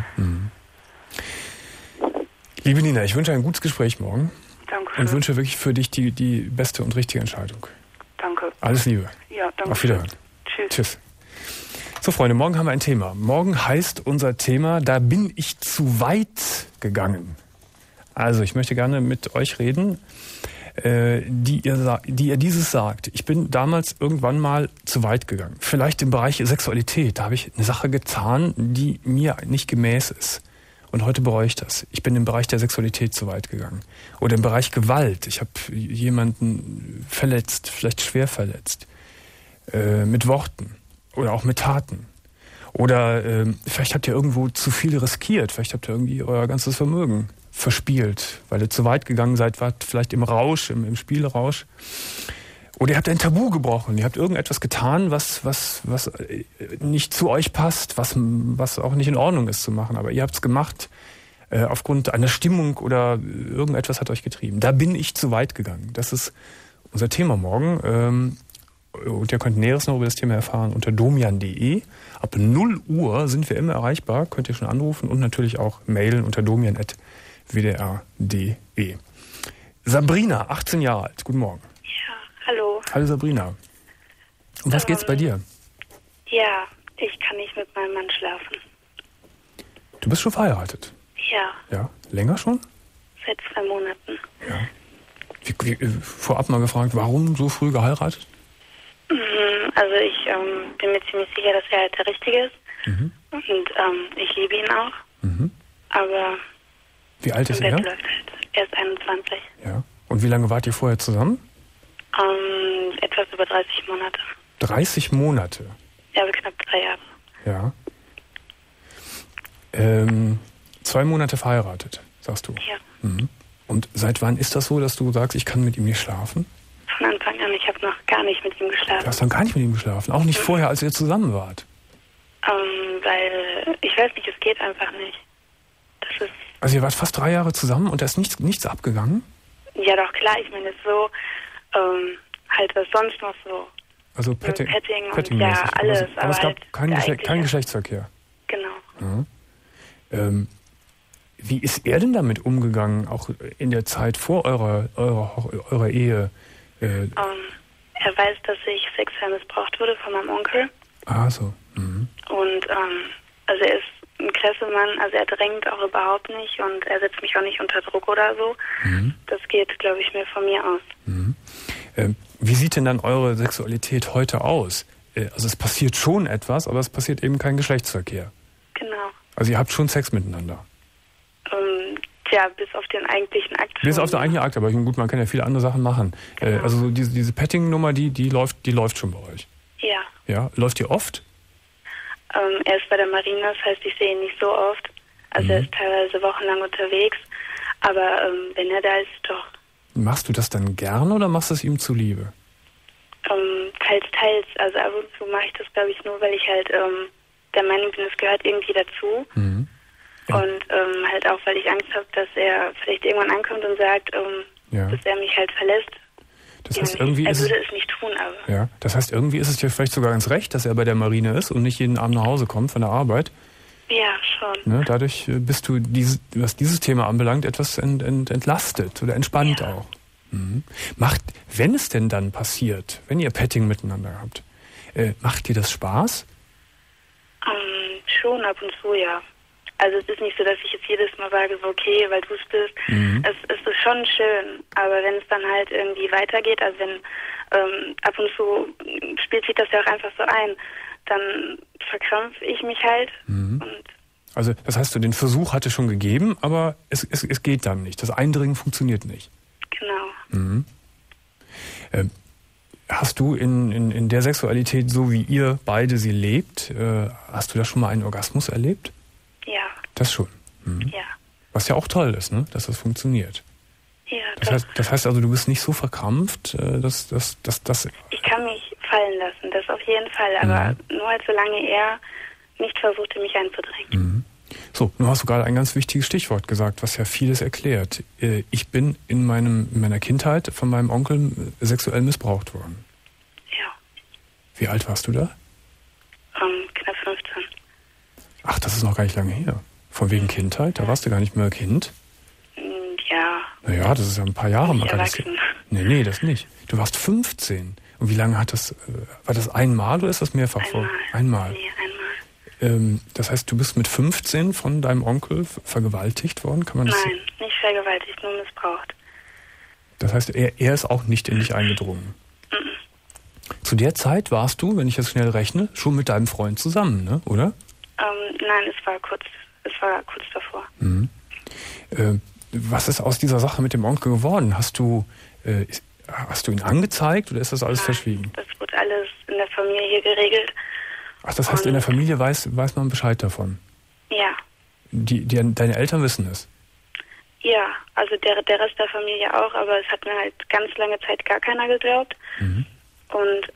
Liebe Nina, ich wünsche ein gutes Gespräch morgen. Danke. Und wünsche wirklich für dich die beste und richtige Entscheidung. Danke. Alles Liebe. Ja, danke. Auf Wiederhören. Tschüss. So, Freunde, morgen haben wir ein Thema. Morgen heißt unser Thema, da bin ich zu weit gegangen. Also, ich möchte gerne mit euch reden, die ihr dieses sagt. Ich bin damals irgendwann mal zu weit gegangen. Vielleicht im Bereich Sexualität. Da habe ich eine Sache getan, die mir nicht gemäß ist. Und heute bereue ich das. Ich bin im Bereich der Sexualität zu weit gegangen. Oder im Bereich Gewalt. Ich habe jemanden verletzt, vielleicht schwer verletzt. Mit Worten. Oder auch mit Taten. Oder vielleicht habt ihr irgendwo zu viel riskiert. Vielleicht habt ihr irgendwie euer ganzes Vermögen verspielt, weil ihr zu weit gegangen seid, wart vielleicht im Rausch, im Spielrausch. Oder ihr habt ein Tabu gebrochen, ihr habt irgendetwas getan, was nicht zu euch passt, was auch nicht in Ordnung ist zu machen. Aber ihr habt es gemacht aufgrund einer Stimmung oder irgendetwas hat euch getrieben. Da bin ich zu weit gegangen. Das ist unser Thema morgen. Und ihr könnt Näheres noch über das Thema erfahren unter domian.de. Ab 0 Uhr sind wir immer erreichbar, könnt ihr schon anrufen und natürlich auch mailen unter domian@wdr.de. Sabrina, 18 Jahre alt, guten Morgen. Ja, hallo. Hallo Sabrina. Um was geht's bei dir? Ja, ich kann nicht mit meinem Mann schlafen. Du bist schon verheiratet? Ja. Ja, länger schon? Seit 2 Monaten. Ja. Vorab mal gefragt, warum so früh geheiratet? Also ich bin mir ziemlich sicher, dass er halt der Richtige ist. Mhm. Und ich liebe ihn auch. Mhm. Aber wie alt ist er? Läuft halt. Er ist 21. Ja. Und wie lange wart ihr vorher zusammen? Etwas über 30 Monate. 30 Monate? Ja, also knapp 3 Jahre. Ja. 2 Monate verheiratet, sagst du? Ja. Mhm. Und seit wann ist das so, dass du sagst, ich kann mit ihm nicht schlafen? Von Anfang an, ich habe noch gar nicht mit ihm geschlafen. Du hast noch gar nicht mit ihm geschlafen? Auch nicht vorher, als ihr zusammen wart? Weil, ich weiß nicht, es geht einfach nicht. Das ist... Also ihr wart fast 3 Jahre zusammen und da ist nichts abgegangen? Ja doch, klar, ich meine so, halt was sonst noch so. Also Petting und ja, alles. Aber es gab halt keinen Geschlechtsverkehr? Genau. Ja. Wie ist er denn damit umgegangen, auch in der Zeit vor eurer Ehe? Er weiß, dass ich sexuell missbraucht wurde von meinem Onkel. Ah, so. Mhm. Und also er ist ein klasse Mann, also er drängt auch überhaupt nicht und er setzt mich auch nicht unter Druck oder so. Mhm. Das geht, glaube ich, mir von mir aus. Mhm. Wie sieht denn dann eure Sexualität heute aus? Also es passiert schon etwas, aber es passiert eben kein Geschlechtsverkehr. Genau. Also ihr habt schon Sex miteinander? Tja, bis auf den eigentlichen Akt. Bis auf den eigentlichen Akt, aber gut, man kann ja viele andere Sachen machen. Genau. Also so diese Petting-Nummer, die läuft schon bei euch? Ja. Ja, läuft ihr oft? Er ist bei der Marine, das heißt, ich sehe ihn nicht so oft. Also er ist teilweise wochenlang unterwegs. Aber wenn er da ist, doch. Machst du das dann gerne oder machst du es ihm zuliebe? Teils. Also ab und zu mache ich das, glaube ich, nur, weil ich halt der Meinung bin, es gehört irgendwie dazu. Mhm. Ja. Und halt auch, weil ich Angst habe, dass er vielleicht irgendwann ankommt und sagt, dass er mich halt verlässt. Das heißt, irgendwie er würde es nicht tun, aber... Ja, das heißt, irgendwie ist es dir vielleicht sogar ganz recht, dass er bei der Marine ist und nicht jeden Abend nach Hause kommt von der Arbeit. Ja, schon. Ne, dadurch bist du, was dieses Thema anbelangt, etwas entlastet oder entspannt auch. Mhm. Wenn es denn dann passiert, wenn ihr Petting miteinander habt, macht dir das Spaß? Schon ab und zu, ja. Also es ist nicht so, dass ich jetzt jedes Mal sage, so okay, weil du es bist. Mhm. Es ist schon schön, aber wenn es dann halt irgendwie weitergeht, also wenn ab und zu spielt sich das ja auch einfach so ein, dann verkrampfe ich mich halt. Mhm. Und also das heißt, den Versuch hatte schon gegeben, aber es geht dann nicht. Das Eindringen funktioniert nicht. Genau. Mhm. Hast du in der Sexualität, so wie ihr beide sie lebt, hast du da schon mal einen Orgasmus erlebt? Ja. Das schon? Mhm. Ja. Was ja auch toll ist, ne? Dass das funktioniert. Ja, das heißt also, du bist nicht so verkrampft, dass... Ich kann mich fallen lassen, das auf jeden Fall, aber nur halt solange er nicht versuchte, mich einzudrängen. Mhm. So, nun hast du gerade ein ganz wichtiges Stichwort gesagt, was ja vieles erklärt. Ich bin in meiner Kindheit von meinem Onkel sexuell missbraucht worden. Ja. Wie alt warst du da? Knapp 15. Ach, das ist noch gar nicht lange her. Von wegen Kindheit? Da warst du gar nicht mehr Kind? Ja. Naja, das ist ja ein paar Jahre mal. Erwachsen. Nee, das nicht. Du warst 15. Und wie lange hat das, war das einmal oder ist das mehrfach vor? Einmal. Nee, einmal. Das heißt, du bist mit 15 von deinem Onkel vergewaltigt worden? Kann man das? Nein, nicht vergewaltigt, nur missbraucht. Das heißt, er ist auch nicht in dich eingedrungen? Zu der Zeit warst du, wenn ich jetzt schnell rechne, schon mit deinem Freund zusammen, ne? Oder? Nein, es war kurz davor. Mhm. Was ist aus dieser Sache mit dem Onkel geworden? Hast du ihn angezeigt oder ist das alles verschwiegen? Das wurde alles in der Familie hier geregelt. Ach, das heißt, in der Familie weiß man Bescheid davon? Ja. Deine Eltern wissen es? Ja, also der Rest der Familie auch, aber es hat mir halt ganz lange Zeit gar keiner geglaubt. Und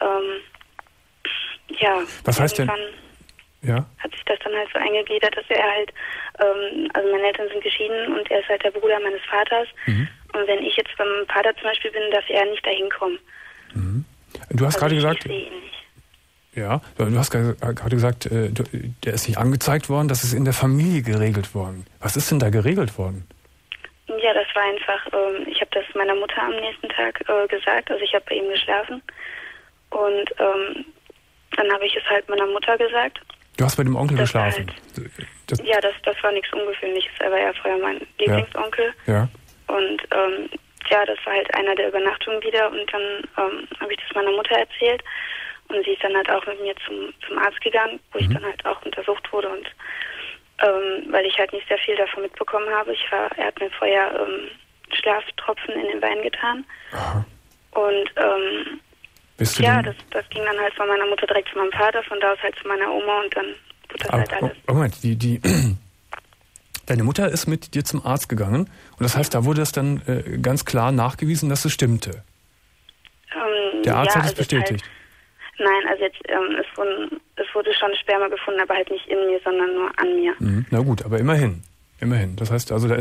ja, was heißt denn? Ja. Hat sich das dann halt so eingegliedert, dass er halt, also meine Eltern sind geschieden und er ist halt der Bruder meines Vaters. Und wenn ich jetzt beim Vater zum Beispiel bin, darf er nicht dahin kommen. Du hast gerade gesagt, ich sehe ihn nicht. Ja, du hast gerade gesagt, der ist nicht angezeigt worden, das ist in der Familie geregelt worden. Was ist denn da geregelt worden? Ja, das war einfach, ich habe das meiner Mutter am nächsten Tag gesagt, also ich habe bei ihm geschlafen und dann habe ich es halt meiner Mutter gesagt. Du hast bei dem Onkel geschlafen? Ja, das war nichts Ungewöhnliches, er war ja vorher mein Lieblingsonkel. Ja. Und ja, das war halt einer der Übernachtungen wieder und dann habe ich das meiner Mutter erzählt und sie ist dann halt auch mit mir zum Arzt gegangen, wo ich dann halt auch untersucht wurde und weil ich halt nicht sehr viel davon mitbekommen habe. Er hat mir vorher Schlaftropfen in den Wein getan. Aha. Und ja, das ging dann halt von meiner Mutter direkt zu meinem Vater, von da aus halt zu meiner Oma und dann wurde das halt alles. Moment, deine Mutter ist mit dir zum Arzt gegangen und das heißt, da wurde es dann ganz klar nachgewiesen, dass es stimmte. Der Arzt hat es bestätigt. Nein, also jetzt, es wurde schon Sperma gefunden, aber halt nicht in mir, sondern nur an mir. Na gut, aber immerhin. Das heißt also, da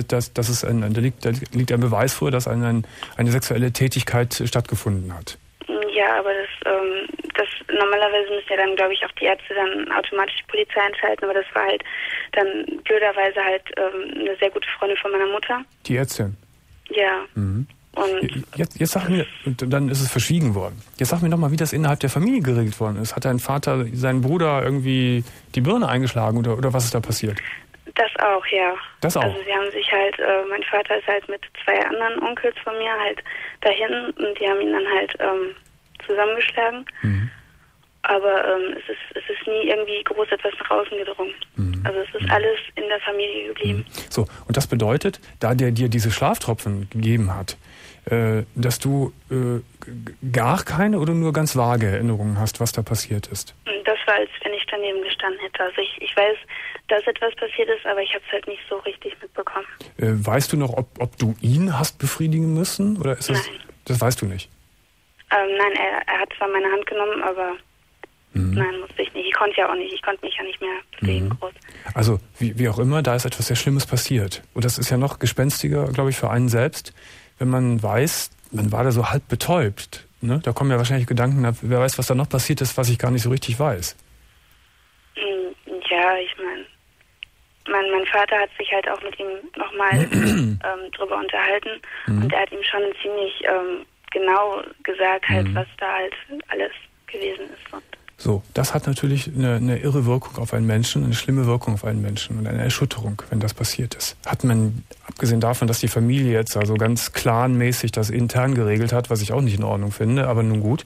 liegt ein Beweis vor, dass eine sexuelle Tätigkeit stattgefunden hat. Ja, aber das normalerweise müssen ja dann, glaube ich, auch die Ärzte dann automatisch die Polizei einschalten, aber das war halt dann blöderweise halt eine sehr gute Freundin von meiner Mutter. Die Ärztin? Ja. Und jetzt sag mir, und dann ist es verschwiegen worden. Jetzt sag mir nochmal, wie das innerhalb der Familie geregelt worden ist. Hat dein Vater seinen Bruder irgendwie die Birne eingeschlagen oder was ist da passiert? Das auch, ja. Das auch? Also sie haben sich halt, mein Vater ist halt mit 2 anderen Onkels von mir halt dahin und die haben ihn dann halt zusammengeschlagen. Aber es ist nie irgendwie groß etwas nach außen gedrungen. Also es ist alles in der Familie geblieben. So, und das bedeutet, da der dir diese Schlaftropfen gegeben hat, dass du gar keine oder nur ganz vage Erinnerungen hast, was da passiert ist? Das war, als wenn ich daneben gestanden hätte. Also ich weiß, dass etwas passiert ist, aber ich habe es halt nicht so richtig mitbekommen. Weißt du noch, ob du ihn hast befriedigen müssen? Oder ist das? Nein. Das weißt du nicht? Nein, er hat zwar meine Hand genommen, aber nein, musste ich nicht. Ich konnte ja auch nicht. Ich konnte mich ja nicht mehr bewegen groß. Also, wie auch immer, da ist etwas sehr Schlimmes passiert. Und das ist ja noch gespenstiger, glaube ich, für einen selbst, wenn man weiß, man war da so halb betäubt. Ne? Da kommen ja wahrscheinlich Gedanken, wer weiß, was da noch passiert ist, was ich gar nicht so richtig weiß. Ja, ich meine, mein Vater hat sich halt auch mit ihm nochmal drüber unterhalten und er hat ihm schon ziemlich genau gesagt, halt, was da halt alles gewesen ist. Und so, das hat natürlich eine irre Wirkung auf einen Menschen, eine schlimme Wirkung auf einen Menschen und eine Erschütterung, wenn das passiert ist. Hat man, abgesehen davon, dass die Familie jetzt also ganz clanmäßig das intern geregelt hat, was ich auch nicht in Ordnung finde, aber nun gut,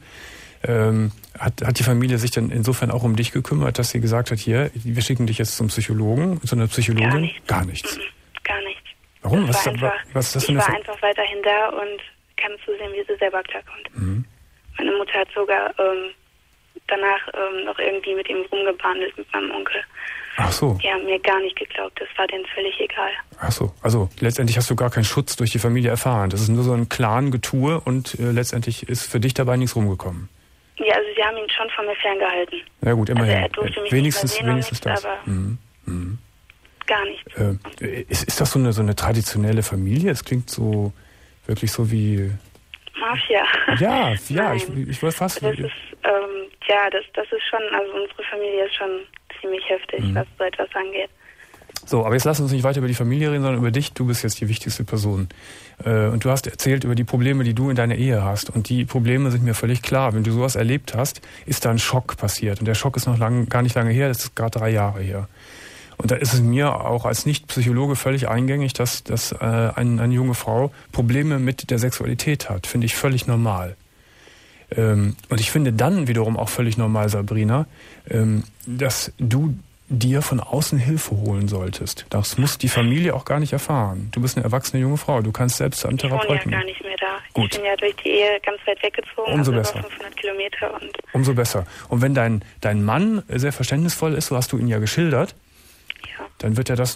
hat die Familie sich dann insofern auch um dich gekümmert, dass sie gesagt hat, hier, wir schicken dich jetzt zum Psychologen, zu einer Psychologin? Gar nichts. Gar nichts. Warum? Ich war einfach weiterhin da und kann zusehen, wie sie selber klarkommt. Meine Mutter hat sogar danach noch irgendwie mit ihm rumgebandelt, mit meinem Onkel. Ach so. Die haben mir gar nicht geglaubt, das war denen völlig egal. Ach so, also letztendlich hast du gar keinen Schutz durch die Familie erfahren. Das ist nur so ein Clan-Getue und letztendlich ist für dich dabei nichts rumgekomkommen. Ja, also sie haben ihn schon von mir ferngehalten. Ja gut, immerhin. Also er durfte mich wenigstens nicht mehr sehen das. Aber gar nichts. Ist das so eine traditionelle Familie? Es klingt so wirklich so wie Mafia. Ja, ich wollte fast. Das ist das ist schon, also unsere Familie ist schon ziemlich heftig, was so etwas angeht. So, aber jetzt lass uns nicht weiter über die Familie reden, sondern über dich. Du bist jetzt die wichtigste Person. Und du hast erzählt über die Probleme, die du in deiner Ehe hast. Und die Probleme sind mir völlig klar. Wenn du sowas erlebt hast, ist da ein Schock passiert. Und der Schock ist noch gar nicht lange her, das ist gerade 3 Jahre her. Und da ist es mir auch als Nicht-Psychologe völlig eingängig, dass eine junge Frau Probleme mit der Sexualität hat. Finde ich völlig normal. Und ich finde dann wiederum auch völlig normal, Sabrina, dass du dir von außen Hilfe holen solltest. Das muss die Familie auch gar nicht erfahren. Du bist eine erwachsene junge Frau, du kannst selbst zu einem Therapeuten. Ich wohne ja gar nicht mehr da. Gut. Ich bin ja durch die Ehe ganz weit weggezogen, Umso also besser. über 500 Kilometer. Umso besser. Und wenn dein Mann sehr verständnisvoll ist, so hast du ihn ja geschildert, dann wird er das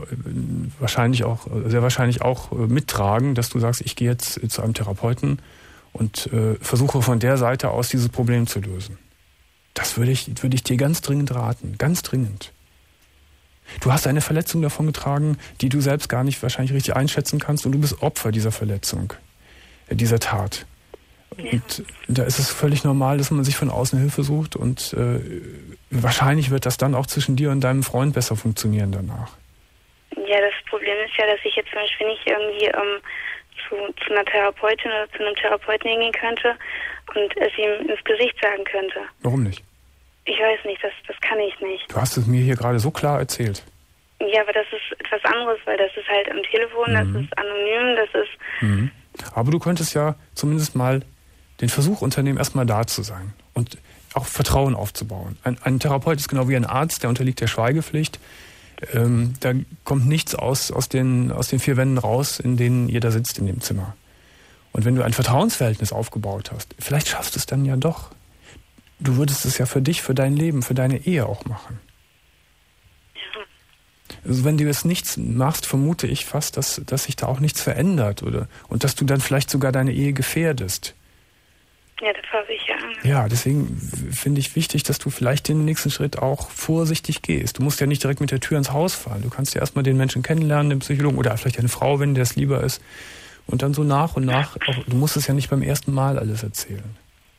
sehr wahrscheinlich auch mittragen, dass du sagst, ich gehe jetzt zu einem Therapeuten und versuche von der Seite aus dieses Problem zu lösen. Das würde ich dir ganz dringend raten, ganz dringend. Du hast eine Verletzung davongetragen, die du selbst gar nicht wahrscheinlich richtig einschätzen kannst und du bist Opfer dieser Verletzung, dieser Tat. Ja. Und da ist es völlig normal, dass man sich von außen Hilfe sucht und wahrscheinlich wird das dann auch zwischen dir und deinem Freund besser funktionieren danach. Ja, das Problem ist ja, dass ich jetzt zum Beispiel nicht irgendwie zu einer Therapeutin oder zu einem Therapeuten hingehen könnte und es ihm ins Gesicht sagen könnte. Warum nicht? Ich weiß nicht, das kann ich nicht. Du hast es mir hier gerade so klar erzählt. Ja, aber das ist etwas anderes, weil das ist halt am Telefon, das ist anonym, das ist... Aber du könntest ja zumindest mal den Versuch unternehmen, erstmal da zu sein und auch Vertrauen aufzubauen. Ein Therapeut ist genau wie ein Arzt, der unterliegt der Schweigepflicht. Da kommt nichts aus den 4 Wänden raus, in denen ihr da sitzt in dem Zimmer. Und wenn du ein Vertrauensverhältnis aufgebaut hast, vielleicht schaffst du es dann ja doch. Du würdest es ja für dich, für dein Leben, für deine Ehe auch machen. Ja. Also wenn du jetzt nichts machst, vermute ich fast, dass sich da auch nichts verändert und dass du dann vielleicht sogar deine Ehe gefährdest. Ja, das hoffe ich, ja. Ja, deswegen finde ich wichtig, dass du vielleicht den nächsten Schritt auch vorsichtig gehst. Du musst ja nicht direkt mit der Tür ins Haus fallen. Du kannst ja erstmal den Menschen kennenlernen, den Psychologen oder vielleicht eine Frau, wenn dir das lieber ist. Und dann so nach und nach, du musst es ja nicht beim ersten Mal alles erzählen.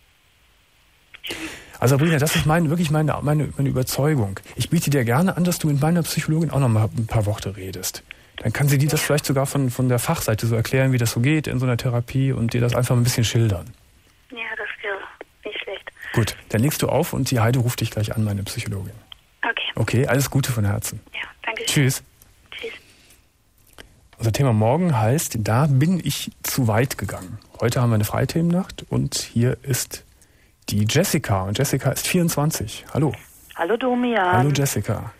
Also Sabrina, das ist wirklich meine Überzeugung. Ich biete dir gerne an, dass du mit meiner Psychologin auch noch mal ein paar Worte redest. Dann kann sie dir das vielleicht sogar von der Fachseite so erklären, wie das so geht in so einer Therapie und dir das einfach ein bisschen schildern. Ja, das wäre nicht schlecht. Gut, dann legst du auf und die Heide ruft dich gleich an, meine Psychologin. Okay. Okay, alles Gute von Herzen. Ja, danke schön. Tschüss. Tschüss. Unser Thema morgen heißt, da bin ich zu weit gegangen. Heute haben wir eine Freithemennacht und hier ist die Jessica. Und Jessica ist 24. Hallo. Hallo Domian. Hallo Jessica.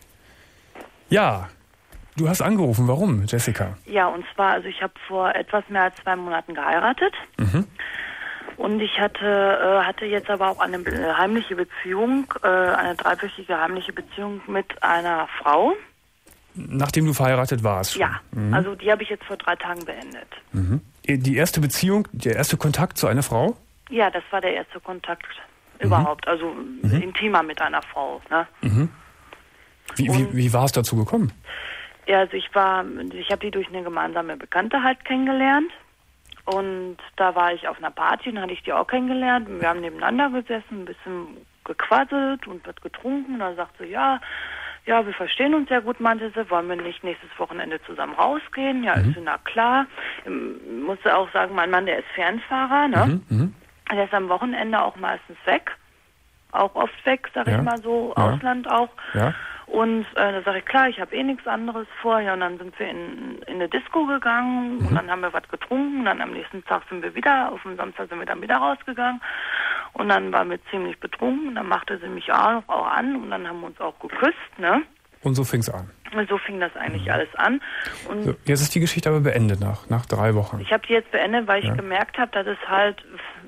Ja, du hast angerufen. Warum, Jessica? Ja, und zwar, also ich habe vor etwas mehr als 2 Monaten geheiratet. Und ich hatte jetzt aber auch eine heimliche Beziehung, eine 3-wöchige heimliche Beziehung mit einer Frau. Nachdem du verheiratet warst schon. Ja, also die habe ich jetzt vor 3 Tagen beendet. Die erste Beziehung, der erste Kontakt zu einer Frau? Ja, das war der erste Kontakt überhaupt, also intimer mit einer Frau. Ne? Wie war es dazu gekommen? Ja, also ich habe die durch eine gemeinsame Bekannte halt kennengelernt. Und da war ich auf einer Party und hatte ich die auch kennengelernt. Wir haben nebeneinander gesessen, ein bisschen gequasselt und was getrunken. Und da sagte sie, ja, wir verstehen uns sehr gut, meinte sie. Wollen wir nicht nächstes Wochenende zusammen rausgehen? Ja, ist na klar. Ich musste auch sagen, mein Mann, der ist Fernfahrer, ne? Der ist am Wochenende auch meistens weg. Auch oft weg, sag ich mal so. Ausland auch. Ja. Und da sage ich, klar, ich habe eh nichts anderes vor. Ja, und dann sind wir in eine Disco gegangen und dann haben wir was getrunken. Dann am nächsten Tag sind wir wieder, auf dem Samstag sind wir dann wieder rausgegangen. Und dann waren wir ziemlich betrunken. Dann machte sie mich auch an und dann haben wir uns auch geküsst, ne? Und so fing es an. Und so fing das eigentlich alles an. Und so, jetzt ist die Geschichte aber beendet nach 3 Wochen. Ich habe die jetzt beendet, weil ich gemerkt habe, dass es halt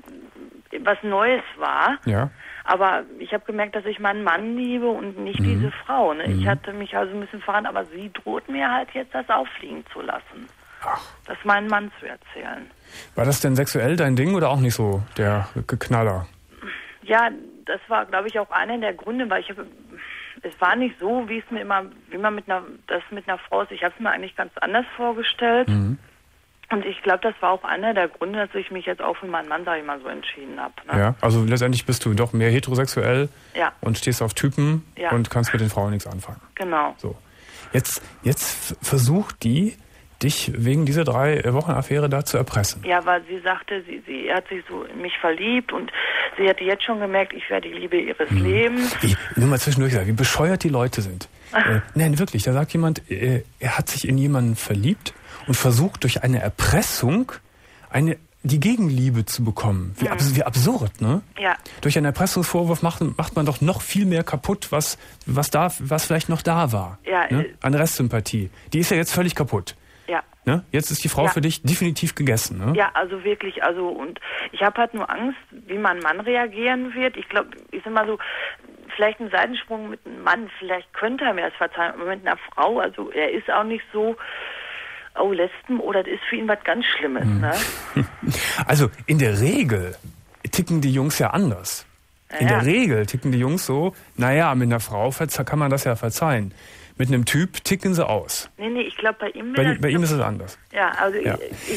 was Neues war. Ja. Aber ich habe gemerkt, dass ich meinen Mann liebe und nicht diese Frau. Ne? Ich hatte mich also ein bisschen verraten, aber sie droht mir halt jetzt, das auffliegen zu lassen. Ach. Das meinem Mann zu erzählen. War das denn sexuell dein Ding oder auch nicht so der Knaller? Ja, das war, glaube ich, auch einer der Gründe, weil es war nicht so, wie man mit einer Frau ist. Ich habe es mir eigentlich ganz anders vorgestellt. Und ich glaube, das war auch einer der Gründe, dass ich mich jetzt auch für meinen Mann, sag ich mal, so entschieden habe. Ne? Ja, also letztendlich bist du doch mehr heterosexuell und stehst auf Typen und kannst mit den Frauen nichts anfangen. Genau. So. Jetzt versucht die, dich wegen dieser 3 Wochen Affäre da zu erpressen. Ja, weil sie sagte, sie hat sich so in mich verliebt und sie hatte jetzt schon gemerkt, ich wäre die Liebe ihres Lebens. Nur mal zwischendurch gesagt, wie bescheuert die Leute sind. Nein, wirklich, da sagt jemand, er hat sich in jemanden verliebt und versucht durch eine Erpressung die Gegenliebe zu bekommen. Wie absurd, ne? Ja. Durch einen Erpressungsvorwurf macht man doch noch viel mehr kaputt, was vielleicht noch da war. Ja. Ne? An Restsympathie. Die ist ja jetzt völlig kaputt. Ja. Ne? Jetzt ist die Frau für dich definitiv gegessen, ne? Ja, also wirklich, und ich habe halt nur Angst, wie mein Mann reagieren wird. Ich glaube, ich sag mal so, vielleicht einen Seitensprung mit einem Mann, vielleicht könnte er mir das verzeihen, aber mit einer Frau, also er ist auch nicht so, Lesben, oder das ist für ihn was ganz Schlimmes. Ne? Also in der Regel ticken die Jungs ja anders. In der Regel ticken die Jungs so, naja, mit einer Frau kann man das ja verzeihen. Mit einem Typ ticken sie aus. Nee, ich glaube, bei ihm... Bei ihm ist es anders. Ja, also ja.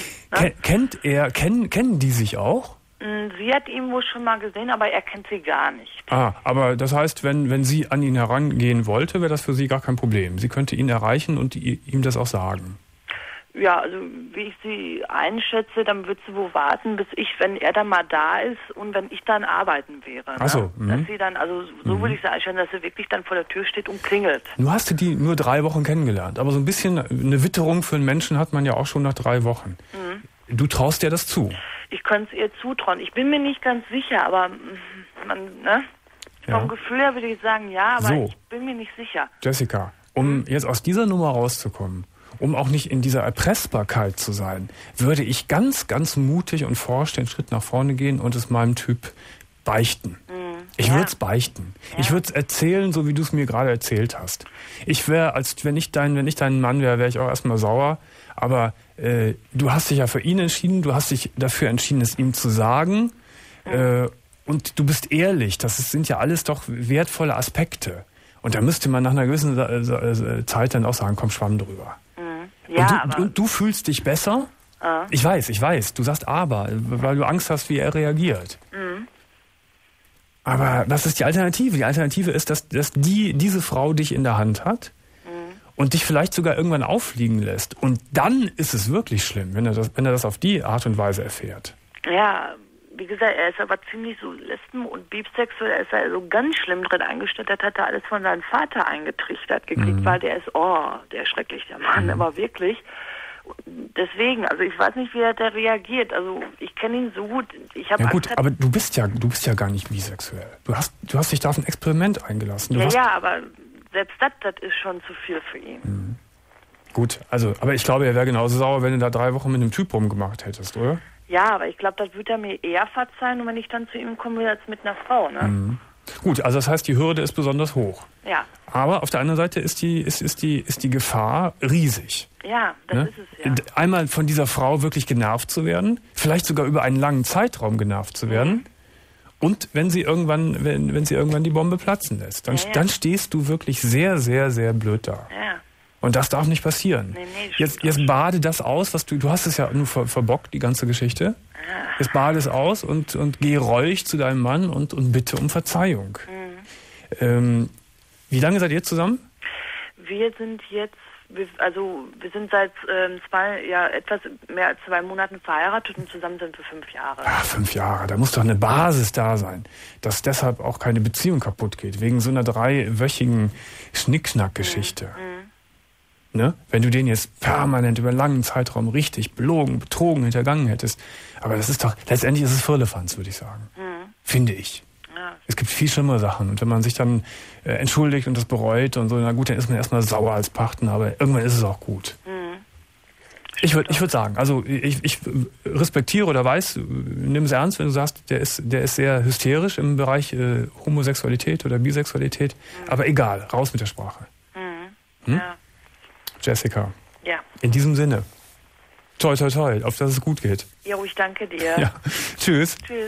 Kennen die sich auch? Sie hat ihn wohl schon mal gesehen, aber er kennt sie gar nicht. Aber das heißt, wenn sie an ihn herangehen wollte, wäre das für sie gar kein Problem. Sie könnte ihn erreichen und ihm das auch sagen. Ja, also wie ich sie einschätze, dann wird sie wohl warten, wenn er dann mal da ist und wenn ich dann arbeiten wäre. Ne? Ach so. Dass sie dann, also so würde ich sie einschätzen, dass sie wirklich dann vor der Tür steht und klingelt. Nur hast du die nur 3 Wochen kennengelernt, aber so ein bisschen eine Witterung für einen Menschen hat man ja auch schon nach 3 Wochen. Du traust dir das zu? Ich könnte es ihr zutrauen. Ich bin mir nicht ganz sicher, aber vom Gefühl her würde ich sagen, ja, aber ich bin mir nicht sicher. Jessica, um jetzt aus dieser Nummer rauszukommen, um auch nicht in dieser Erpressbarkeit zu sein, würde ich ganz, ganz mutig und forsch den Schritt nach vorne gehen und es meinem Typ beichten. Ich würde es beichten. Ja. Ich würde es erzählen, so wie du es mir gerade erzählt hast. Ich wäre, wenn ich dein Mann wäre, wäre ich auch erstmal sauer. Aber du hast dich ja für ihn entschieden, du hast dich dafür entschieden, es ihm zu sagen. Und du bist ehrlich. Sind ja alles doch wertvolle Aspekte. Und da müsste man nach einer gewissen Zeit dann auch sagen, komm, schwamm drüber. Ja, und du fühlst dich besser? Ich weiß. Du sagst aber, weil du Angst hast, wie er reagiert. Aber was ist die Alternative? Die Alternative ist, dass diese Frau dich in der Hand hat und dich vielleicht sogar irgendwann auffliegen lässt. Und dann ist es wirklich schlimm, wenn er das auf die Art und Weise erfährt. Ja, wie gesagt, er ist aber ziemlich so lesben- und bisexuell, er ist ja so ganz schlimm drin eingestellt, das hat er alles von seinem Vater eingetrichtert gekriegt, weil der ist, der ist schrecklich, der Mann, aber wirklich. Deswegen, also ich weiß nicht, wie er da reagiert, also ich kenne ihn so gut. Aber du bist ja gar nicht bisexuell. Du hast dich da auf ein Experiment eingelassen. Aber selbst das ist schon zu viel für ihn. Gut, aber ich glaube, er wäre genauso sauer, wenn du da 3 Wochen mit einem Typ rumgemacht hättest, oder? Ja, aber ich glaube, das würde er mir eher verzeihen, und wenn ich dann zu ihm komme, als mit einer Frau, ne? Gut, also das heißt, die Hürde ist besonders hoch. Ja. Aber auf der anderen Seite ist die Gefahr riesig. Ja, das ist es, ja. Einmal von dieser Frau wirklich genervt zu werden, vielleicht sogar über einen langen Zeitraum genervt zu werden. Und wenn sie irgendwann die Bombe platzen lässt, dann stehst du wirklich sehr, sehr, sehr blöd da. Ja. Und das darf nicht passieren. Nee, jetzt bade das aus, was du hast es ja nur verbockt, die ganze Geschichte. Jetzt bade es aus und geh reuig zu deinem Mann und bitte um Verzeihung. Wie lange seid ihr zusammen? Wir sind seit etwas mehr als 2 Monaten verheiratet und zusammen sind wir 5 Jahre. 5 Jahre, da muss doch eine Basis da sein, dass deshalb auch keine Beziehung kaputt geht, wegen so einer 3-wöchigen Schnickschnack-Geschichte. Ne? Wenn du den jetzt permanent über einen langen Zeitraum richtig betrogen, hintergangen hättest. Aber letztendlich ist es Firlefanz, würde ich sagen. Finde ich. Ja. Es gibt viel schlimmere Sachen. Und wenn man sich dann entschuldigt und das bereut und so, na gut, dann ist man erstmal sauer als Partner, aber irgendwann ist es auch gut. Ich würde sagen, also ich respektiere oder weiß, nimm es ernst, wenn du sagst, der ist sehr hysterisch im Bereich Homosexualität oder Bisexualität. Aber egal, raus mit der Sprache. Ja. Jessica. Ja. In diesem Sinne. Toi, toi, toi, auf dass es gut geht. Jo, ich danke dir. Ja. Tschüss. Tschüss.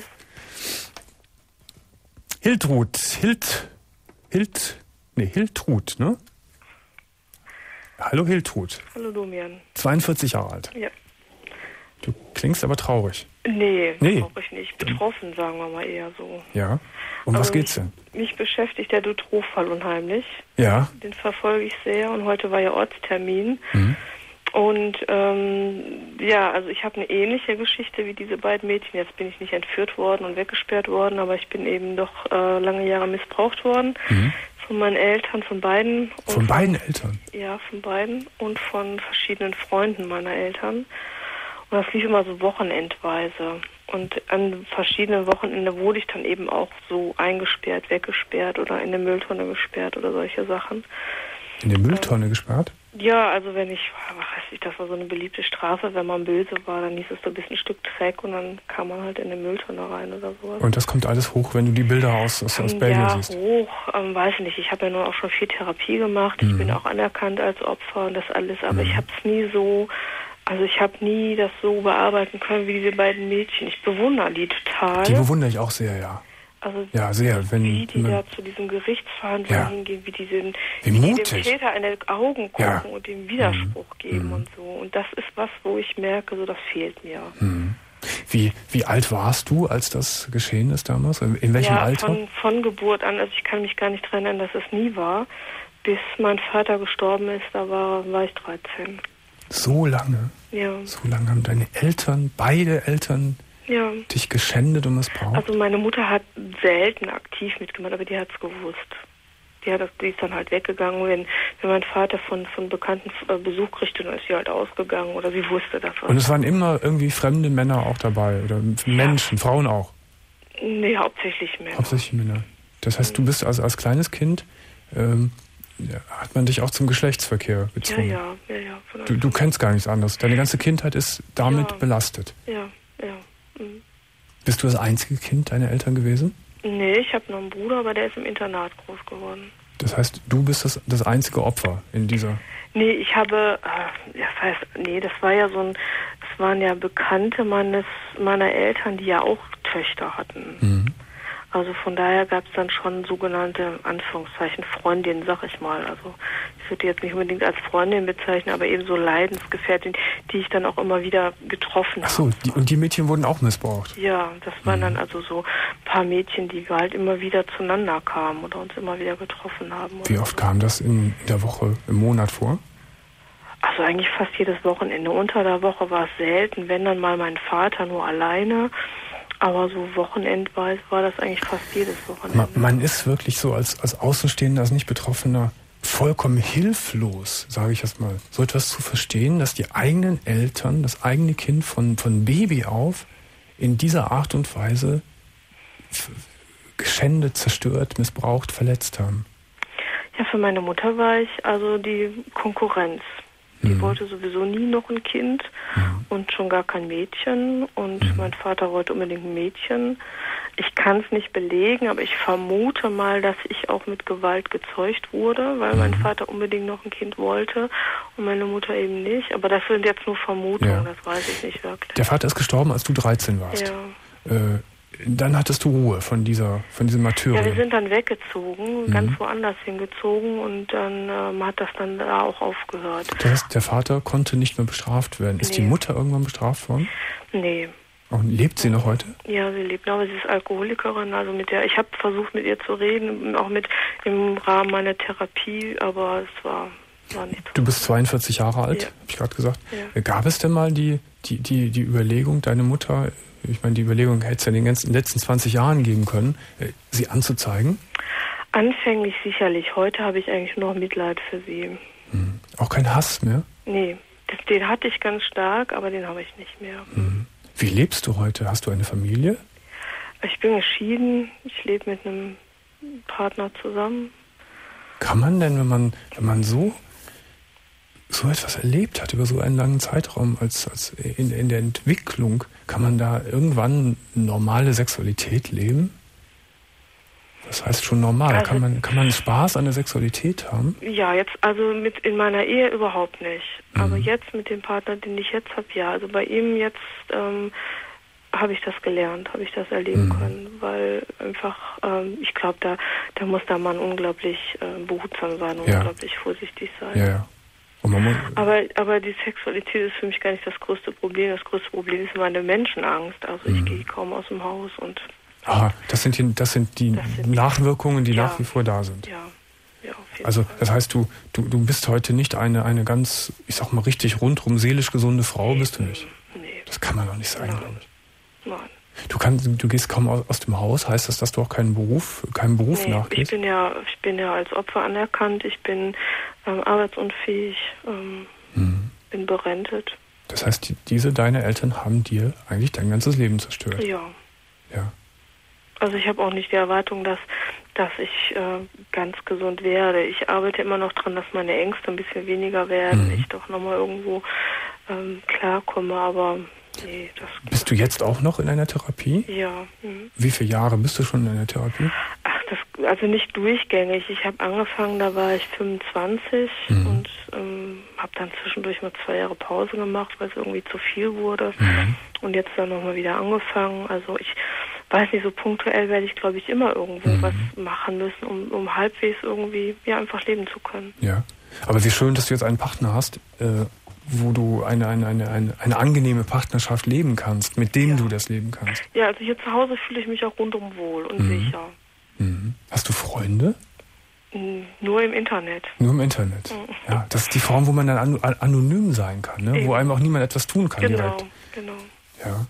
Hiltrud, ne? Hallo Hiltrud. Hallo Domian. 42 Jahre alt. Ja. Du klingst aber traurig. Nee. Traurig nicht. Betroffen, sagen wir mal eher so. Ja. Um was geht's denn? Mich beschäftigt der Dutroux-Fall unheimlich. Ja. Den verfolge ich sehr und heute war ja Ortstermin. Und also ich habe eine ähnliche Geschichte wie diese beiden Mädchen. Jetzt bin ich nicht entführt worden und weggesperrt worden, aber ich bin eben doch lange Jahre missbraucht worden. Von meinen Eltern, von beiden. Von beiden Eltern? Ja, von beiden und von verschiedenen Freunden meiner Eltern. Und das lief immer so wochenendweise. Und an verschiedenen Wochenenden wurde ich dann eben auch so eingesperrt, weggesperrt oder in der Mülltonne gesperrt oder solche Sachen. In der Mülltonne gesperrt? Ja, also wenn das war so eine beliebte Strafe, wenn man böse war, dann hieß es, du bist ein Stück Dreck und dann kam man halt in eine Mülltonne rein oder sowas. Und das kommt alles hoch, wenn du die Bilder aus Belgien siehst? Ja, hoch, weiß nicht. Ich habe ja nur auch schon viel Therapie gemacht. Ich bin auch anerkannt als Opfer und das alles, aber ich habe es nie so, ich habe nie das so bearbeiten können wie diese beiden Mädchen. Ich bewundere die total. Die bewundere ich auch sehr, ja. Also ja, sehr. Wie die da zu diesen Gerichtsverhandlungen hingehen, wie die dem Täter in die Augen gucken und dem Widerspruch geben und so. Und das ist was, wo ich merke, so das fehlt mir. Wie alt warst du, als das geschehen ist damals? In welchem Alter? Von Geburt an. Also ich kann mich gar nicht daran erinnern, dass es nie war. Bis mein Vater gestorben ist, da war ich 13. So lange? Ja. So lange haben deine Eltern, beide Eltern, dich geschändet und missbraucht? Also meine Mutter hat selten aktiv mitgemacht, aber die hat es gewusst. Die ist dann halt weggegangen, wenn mein Vater von Bekannten Besuch kriegte, dann ist sie halt ausgegangen oder sie wusste das. Und es waren immer irgendwie fremde Männer auch dabei oder Menschen, Frauen auch? Nee, hauptsächlich Männer. Hauptsächlich Männer. Das heißt, du bist also als kleines Kind, hat man dich auch zum Geschlechtsverkehr gezwungen? Ja. Du kennst gar nichts anderes. Deine ganze Kindheit ist damit belastet. Ja. Bist du das einzige Kind deiner Eltern gewesen? Nee, ich habe noch einen Bruder, aber der ist im Internat groß geworden. Das heißt, du bist das einzige Opfer in dieser... Nee, ich habe, das war ja es waren ja Bekannte meiner Eltern, die ja auch Töchter hatten. Also von daher gab es dann schon sogenannte, Anführungszeichen, Freundinnen, sag ich mal. Also ich würde jetzt nicht unbedingt als Freundin bezeichnen, aber eben so Leidensgefährtin, die ich dann auch immer wieder getroffen habe. Ach so, und die Mädchen wurden auch missbraucht? Ja, das waren dann also so ein paar Mädchen, die halt immer wieder zueinander kamen oder uns immer wieder getroffen haben. Wie oft kam das in der Woche, im Monat vor? Also eigentlich fast jedes Wochenende. Unter der Woche war es selten, wenn dann mal mein Vater nur alleine. Aber so wochenendweise war das eigentlich fast jedes Wochenende. Man ist wirklich so als Außenstehender, als Nicht-Betroffener vollkommen hilflos, sage ich jetzt mal, so etwas zu verstehen, dass die eigenen Eltern, das eigene Kind von Baby auf in dieser Art und Weise geschändet, zerstört, missbraucht, verletzt haben. Ja, für meine Mutter war ich also die Konkurrenz. Die wollte sowieso nie noch ein Kind und schon gar kein Mädchen. Und mein Vater wollte unbedingt ein Mädchen. Ich kann es nicht belegen, aber ich vermute mal, dass ich auch mit Gewalt gezeugt wurde, weil mein Vater unbedingt noch ein Kind wollte und meine Mutter eben nicht. Aber das sind jetzt nur Vermutungen, das weiß ich nicht wirklich. Der Vater ist gestorben, als du 13 warst. Ja. Dann hattest du Ruhe von diesem Martyrium. Ja, wir sind dann weggezogen, ganz woanders hingezogen und dann hat das dann da auch aufgehört. Das heißt, der Vater konnte nicht mehr bestraft werden. Ist die Mutter irgendwann bestraft worden? Nee. Und lebt sie noch heute? Ja, sie lebt noch, aber sie ist Alkoholikerin. Also ich habe versucht, mit ihr zu reden, auch im Rahmen meiner Therapie, aber es war nicht so. Du bist 42 Jahre alt, habe ich gerade gesagt. Ja. Gab es denn mal die Überlegung, deine Mutter, ich meine, die Überlegung hätte es ja in den letzten 20 Jahren geben können, sie anzuzeigen? Anfänglich sicherlich. Heute habe ich eigentlich nur noch Mitleid für sie. Auch kein Hass mehr? Nee, den hatte ich ganz stark, aber den habe ich nicht mehr. Wie lebst du heute? Hast du eine Familie? Ich bin geschieden. Ich lebe mit einem Partner zusammen. Kann man denn, wenn man so etwas erlebt hat über so einen langen Zeitraum als in der Entwicklung, kann man da irgendwann normale Sexualität leben? Das heißt schon normal. Also, kann man Spaß an der Sexualität haben? Ja, jetzt also in meiner Ehe überhaupt nicht. Aber jetzt mit dem Partner, den ich jetzt habe, ja. Also bei ihm jetzt habe ich das gelernt, habe ich das erleben können, weil einfach, ich glaube, da muss der Mann unglaublich behutsam sein und unglaublich vorsichtig sein. Ja. Aber die Sexualität ist für mich gar nicht das größte Problem. Das größte Problem ist meine Menschenangst. Also ich gehe kaum aus dem Haus und... Das sind die Nachwirkungen, die nach wie vor da sind. Ja, auf jeden Also Fall. das heißt, du bist heute nicht eine ganz, ich sag mal, richtig rundrum seelisch gesunde Frau, bist du nicht? Nee. Das kann man doch nicht sein, glaube ich. Nein. Du gehst kaum aus dem Haus, heißt das, dass du auch keinem Beruf nachgehst? Ich bin ja als Opfer anerkannt, ich bin arbeitsunfähig, bin berentet. Das heißt, deine Eltern haben dir eigentlich dein ganzes Leben zerstört? Ja. Ja. Also ich habe auch nicht die Erwartung, dass dass ich ganz gesund werde. Ich arbeite immer noch dran, dass meine Ängste ein bisschen weniger werden, ich doch nochmal irgendwo klarkomme, aber nee. Bist du jetzt auch noch in einer Therapie? Ja. Wie viele Jahre bist du schon in einer Therapie? Also nicht durchgängig. Ich habe angefangen, da war ich 25 und habe dann zwischendurch mal 2 Jahre Pause gemacht, weil es irgendwie zu viel wurde. Und jetzt dann nochmal wieder angefangen. Also ich weiß nicht, so punktuell werde ich, glaube ich, immer irgendwo was machen müssen, um halbwegs irgendwie einfach leben zu können. Ja, aber wie schön, dass du jetzt einen Partner hast, wo du eine angenehme Partnerschaft leben kannst, mit dem du das leben kannst. Ja, also hier zu Hause fühle ich mich auch rundum wohl und sicher. Hast du Freunde? Nur im Internet. Nur im Internet. Ja, das ist die Form, wo man dann anonym sein kann, ne? Wo einem auch niemand etwas tun kann. Genau. Ja.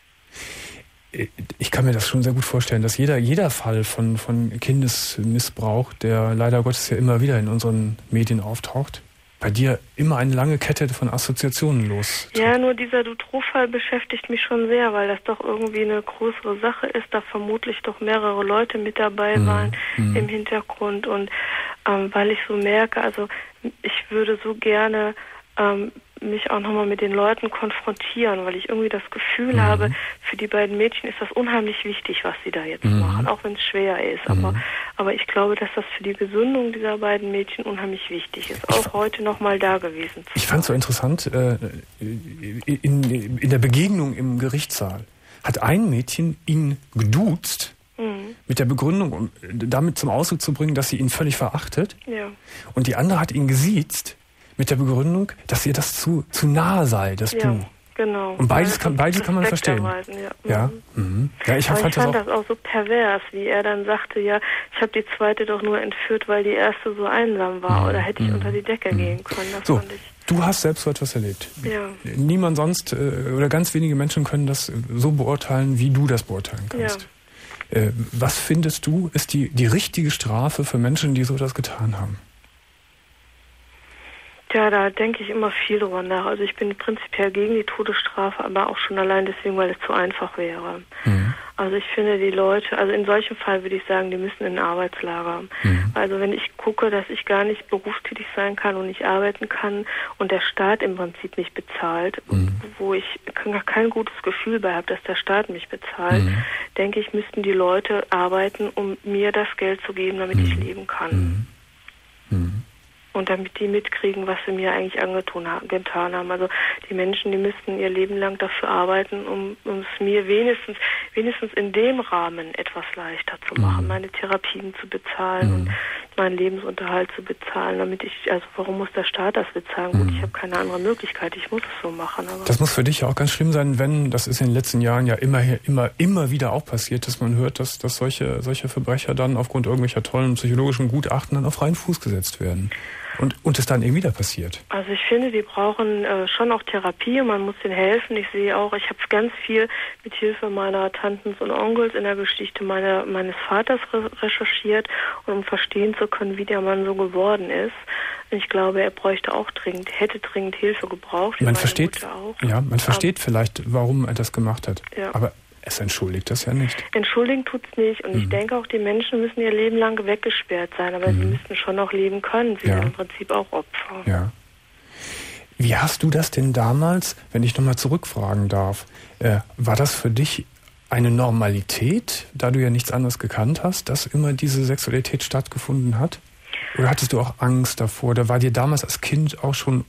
Ich kann mir das schon sehr gut vorstellen, dass jeder Fall von Kindesmissbrauch, der leider Gottes ja immer wieder in unseren Medien auftaucht, bei dir immer eine lange Kette von Assoziationen los. Ja, nur dieser Dutroux-Fall beschäftigt mich schon sehr, weil das doch irgendwie eine größere Sache ist, da vermutlich doch mehrere Leute mit dabei waren im Hintergrund und weil ich so merke, also ich würde so gerne mich auch nochmal mit den Leuten konfrontieren, weil ich irgendwie das Gefühl habe, für die beiden Mädchen ist das unheimlich wichtig, was sie da jetzt machen, auch wenn es schwer ist. Aber ich glaube, dass das für die Gesundung dieser beiden Mädchen unheimlich wichtig ist, auch heute nochmal da gewesen zu sein. Ich fand es so interessant, in der Begegnung im Gerichtssaal hat ein Mädchen ihn geduzt, mit der Begründung, um damit zum Ausdruck zu bringen, dass sie ihn völlig verachtet. Ja. Und die andere hat ihn gesiezt, mit der Begründung, dass ihr das zu nahe sei, das Du. Genau. Und beides kann man verstehen. Ja. Ja, ich fand das auch so pervers, wie er dann sagte, ja, ich habe die zweite doch nur entführt, weil die erste so einsam war, oder hätte ich unter die Decke gehen können. Das so, fand ich. Du hast selbst so etwas erlebt. Ja. Niemand sonst oder ganz wenige Menschen können das so beurteilen, wie du das beurteilen kannst. Ja. Was findest du, ist die richtige Strafe für Menschen, die so etwas getan haben? Ja, da denke ich immer viel drüber nach. Also ich bin prinzipiell gegen die Todesstrafe, aber auch schon allein deswegen, weil es zu einfach wäre. Also ich finde die Leute, also in solchem Fall würde ich sagen, die müssen in ein Arbeitslager. Also wenn ich gucke, dass ich gar nicht berufstätig sein kann und nicht arbeiten kann und der Staat im Prinzip nicht bezahlt, wo ich kein gutes Gefühl bei habe, dass der Staat mich bezahlt, denke ich, müssten die Leute arbeiten, um mir das Geld zu geben, damit ich leben kann. Und damit die mitkriegen, was sie mir eigentlich getan haben. Also die Menschen, die müssten ihr Leben lang dafür arbeiten, um es mir wenigstens in dem Rahmen etwas leichter zu machen, meine Therapien zu bezahlen und meinen Lebensunterhalt zu bezahlen, warum muss der Staat das bezahlen? Gut, ich habe keine andere Möglichkeit, ich muss es so machen. Aber das muss für dich ja auch ganz schlimm sein, wenn, das ist in den letzten Jahren ja immer wieder auch passiert, dass man hört, dass solche Verbrecher dann aufgrund irgendwelcher tollen psychologischen Gutachten dann auf freien Fuß gesetzt werden. Und es dann eben wieder passiert. Also ich finde, die brauchen schon auch Therapie, man muss denen helfen. Ich sehe auch, ich habe ganz viel mit Hilfe meiner Tanten und Onkels in der Geschichte meines Vaters recherchiert, um verstehen zu können, wie der Mann so geworden ist. Und ich glaube, er hätte dringend Hilfe gebraucht. Man versteht vielleicht, warum er das gemacht hat. Ja. Aber es entschuldigt das ja nicht. Entschuldigen tut's nicht. Und ich denke auch, die Menschen müssen ihr Leben lang weggesperrt sein. Aber sie müssen schon noch leben können. Sie sind im Prinzip auch Opfer. Ja. Wie hast du das denn damals, wenn ich nochmal zurückfragen darf, war das für dich eine Normalität, da du ja nichts anderes gekannt hast, dass immer diese Sexualität stattgefunden hat? Oder hattest du auch Angst davor? Oder war dir damals als Kind auch schon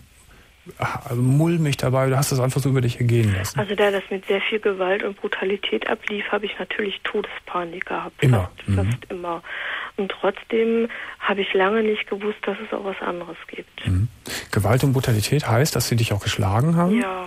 mulmig dabei, oder hast du das einfach so über dich ergehen lassen? Also da das mit sehr viel Gewalt und Brutalität ablief, habe ich natürlich Todespanik gehabt. Immer? Fast immer. Und trotzdem habe ich lange nicht gewusst, dass es auch was anderes gibt. Gewalt und Brutalität heißt, dass sie dich auch geschlagen haben? Ja.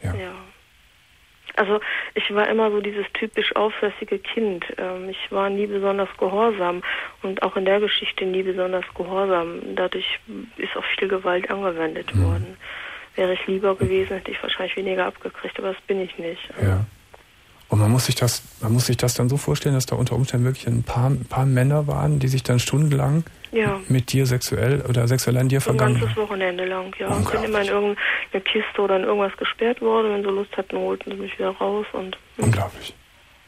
Also ich war immer so dieses typisch aufsässige Kind. Ich war nie besonders gehorsam und auch in der Geschichte nie besonders gehorsam. Dadurch ist auch viel Gewalt angewendet worden. Wäre ich lieber gewesen, hätte ich wahrscheinlich weniger abgekriegt, aber das bin ich nicht. Ja. Und man muss sich das dann so vorstellen, dass da unter Umständen wirklich ein paar Männer waren, die sich dann stundenlang mit dir sexuell an dir vergangen haben. Ein ganzes Wochenende lang, ja. Ich bin immer in irgendeine Kiste oder in irgendwas gesperrt worden. Wenn sie Lust hatten, holten sie mich wieder raus. Und unglaublich.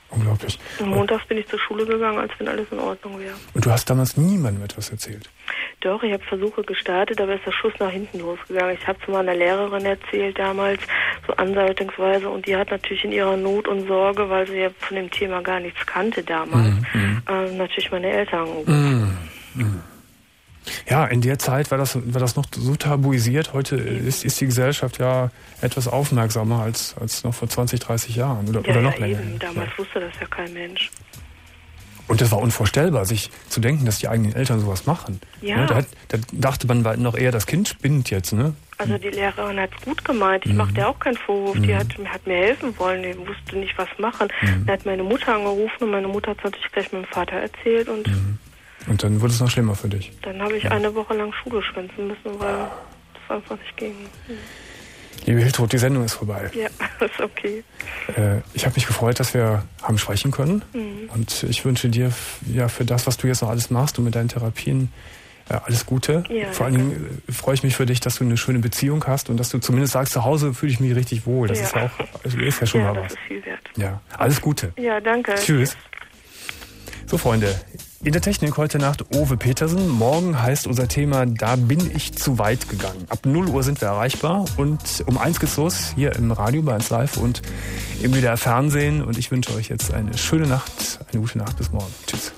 Unglaublich. Und montags bin ich zur Schule gegangen, als wenn alles in Ordnung wäre. Und du hast damals niemandem etwas erzählt? Doch, ich habe Versuche gestartet, aber ist der Schuss nach hinten losgegangen. Ich habe es mal einer Lehrerin erzählt damals, so andeutungsweise, und die hat natürlich in ihrer Not und Sorge, weil sie ja von dem Thema gar nichts kannte damals, natürlich meine Eltern angerufen. Ja, in der Zeit war das noch so tabuisiert. Heute ist die Gesellschaft ja etwas aufmerksamer als noch vor 20, 30 Jahren oder noch länger. Eben. Damals wusste das ja kein Mensch. Und das war unvorstellbar, sich zu denken, dass die eigenen Eltern sowas machen. Ja. Da dachte man noch eher, das Kind spinnt jetzt, ne? Also die Lehrerin hat es gut gemeint. Ich mache dir auch keinen Vorwurf. Die hat mir helfen wollen. Die wusste nicht, was machen. Dann hat meine Mutter angerufen und meine Mutter hat es natürlich gleich meinem Vater erzählt. Und dann wurde es noch schlimmer für dich. Dann habe ich eine Woche lang Schule schwänzen müssen, weil das einfach nicht ging. Liebe Hiltrud, die Sendung ist vorbei. Ja, ist okay. Ich habe mich gefreut, dass wir haben sprechen können. Und ich wünsche dir für das, was du jetzt noch alles machst und mit deinen Therapien, alles Gute. Ja, vor allen Dingen freue ich mich für dich, dass du eine schöne Beziehung hast und dass du zumindest sagst, zu Hause fühle ich mich richtig wohl. Das ist ja auch, ist ja schon mal was. Das ist viel wert. Ja, alles Gute. Ja, danke. Tschüss. So, Freunde, in der Technik heute Nacht Owe Petersen. Morgen heißt unser Thema, da bin ich zu weit gegangen. Ab 0 Uhr sind wir erreichbar und um 1 geht's los, hier im Radio bei 1 Live und im WDR Fernsehen. Und ich wünsche euch jetzt eine schöne Nacht, eine gute Nacht, bis morgen. Tschüss.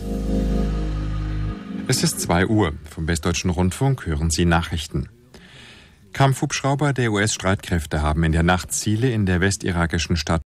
Es ist 2 Uhr. Vom Westdeutschen Rundfunk hören Sie Nachrichten. Kampfhubschrauber der US-Streitkräfte haben in der Nacht Ziele in der westirakischen Stadt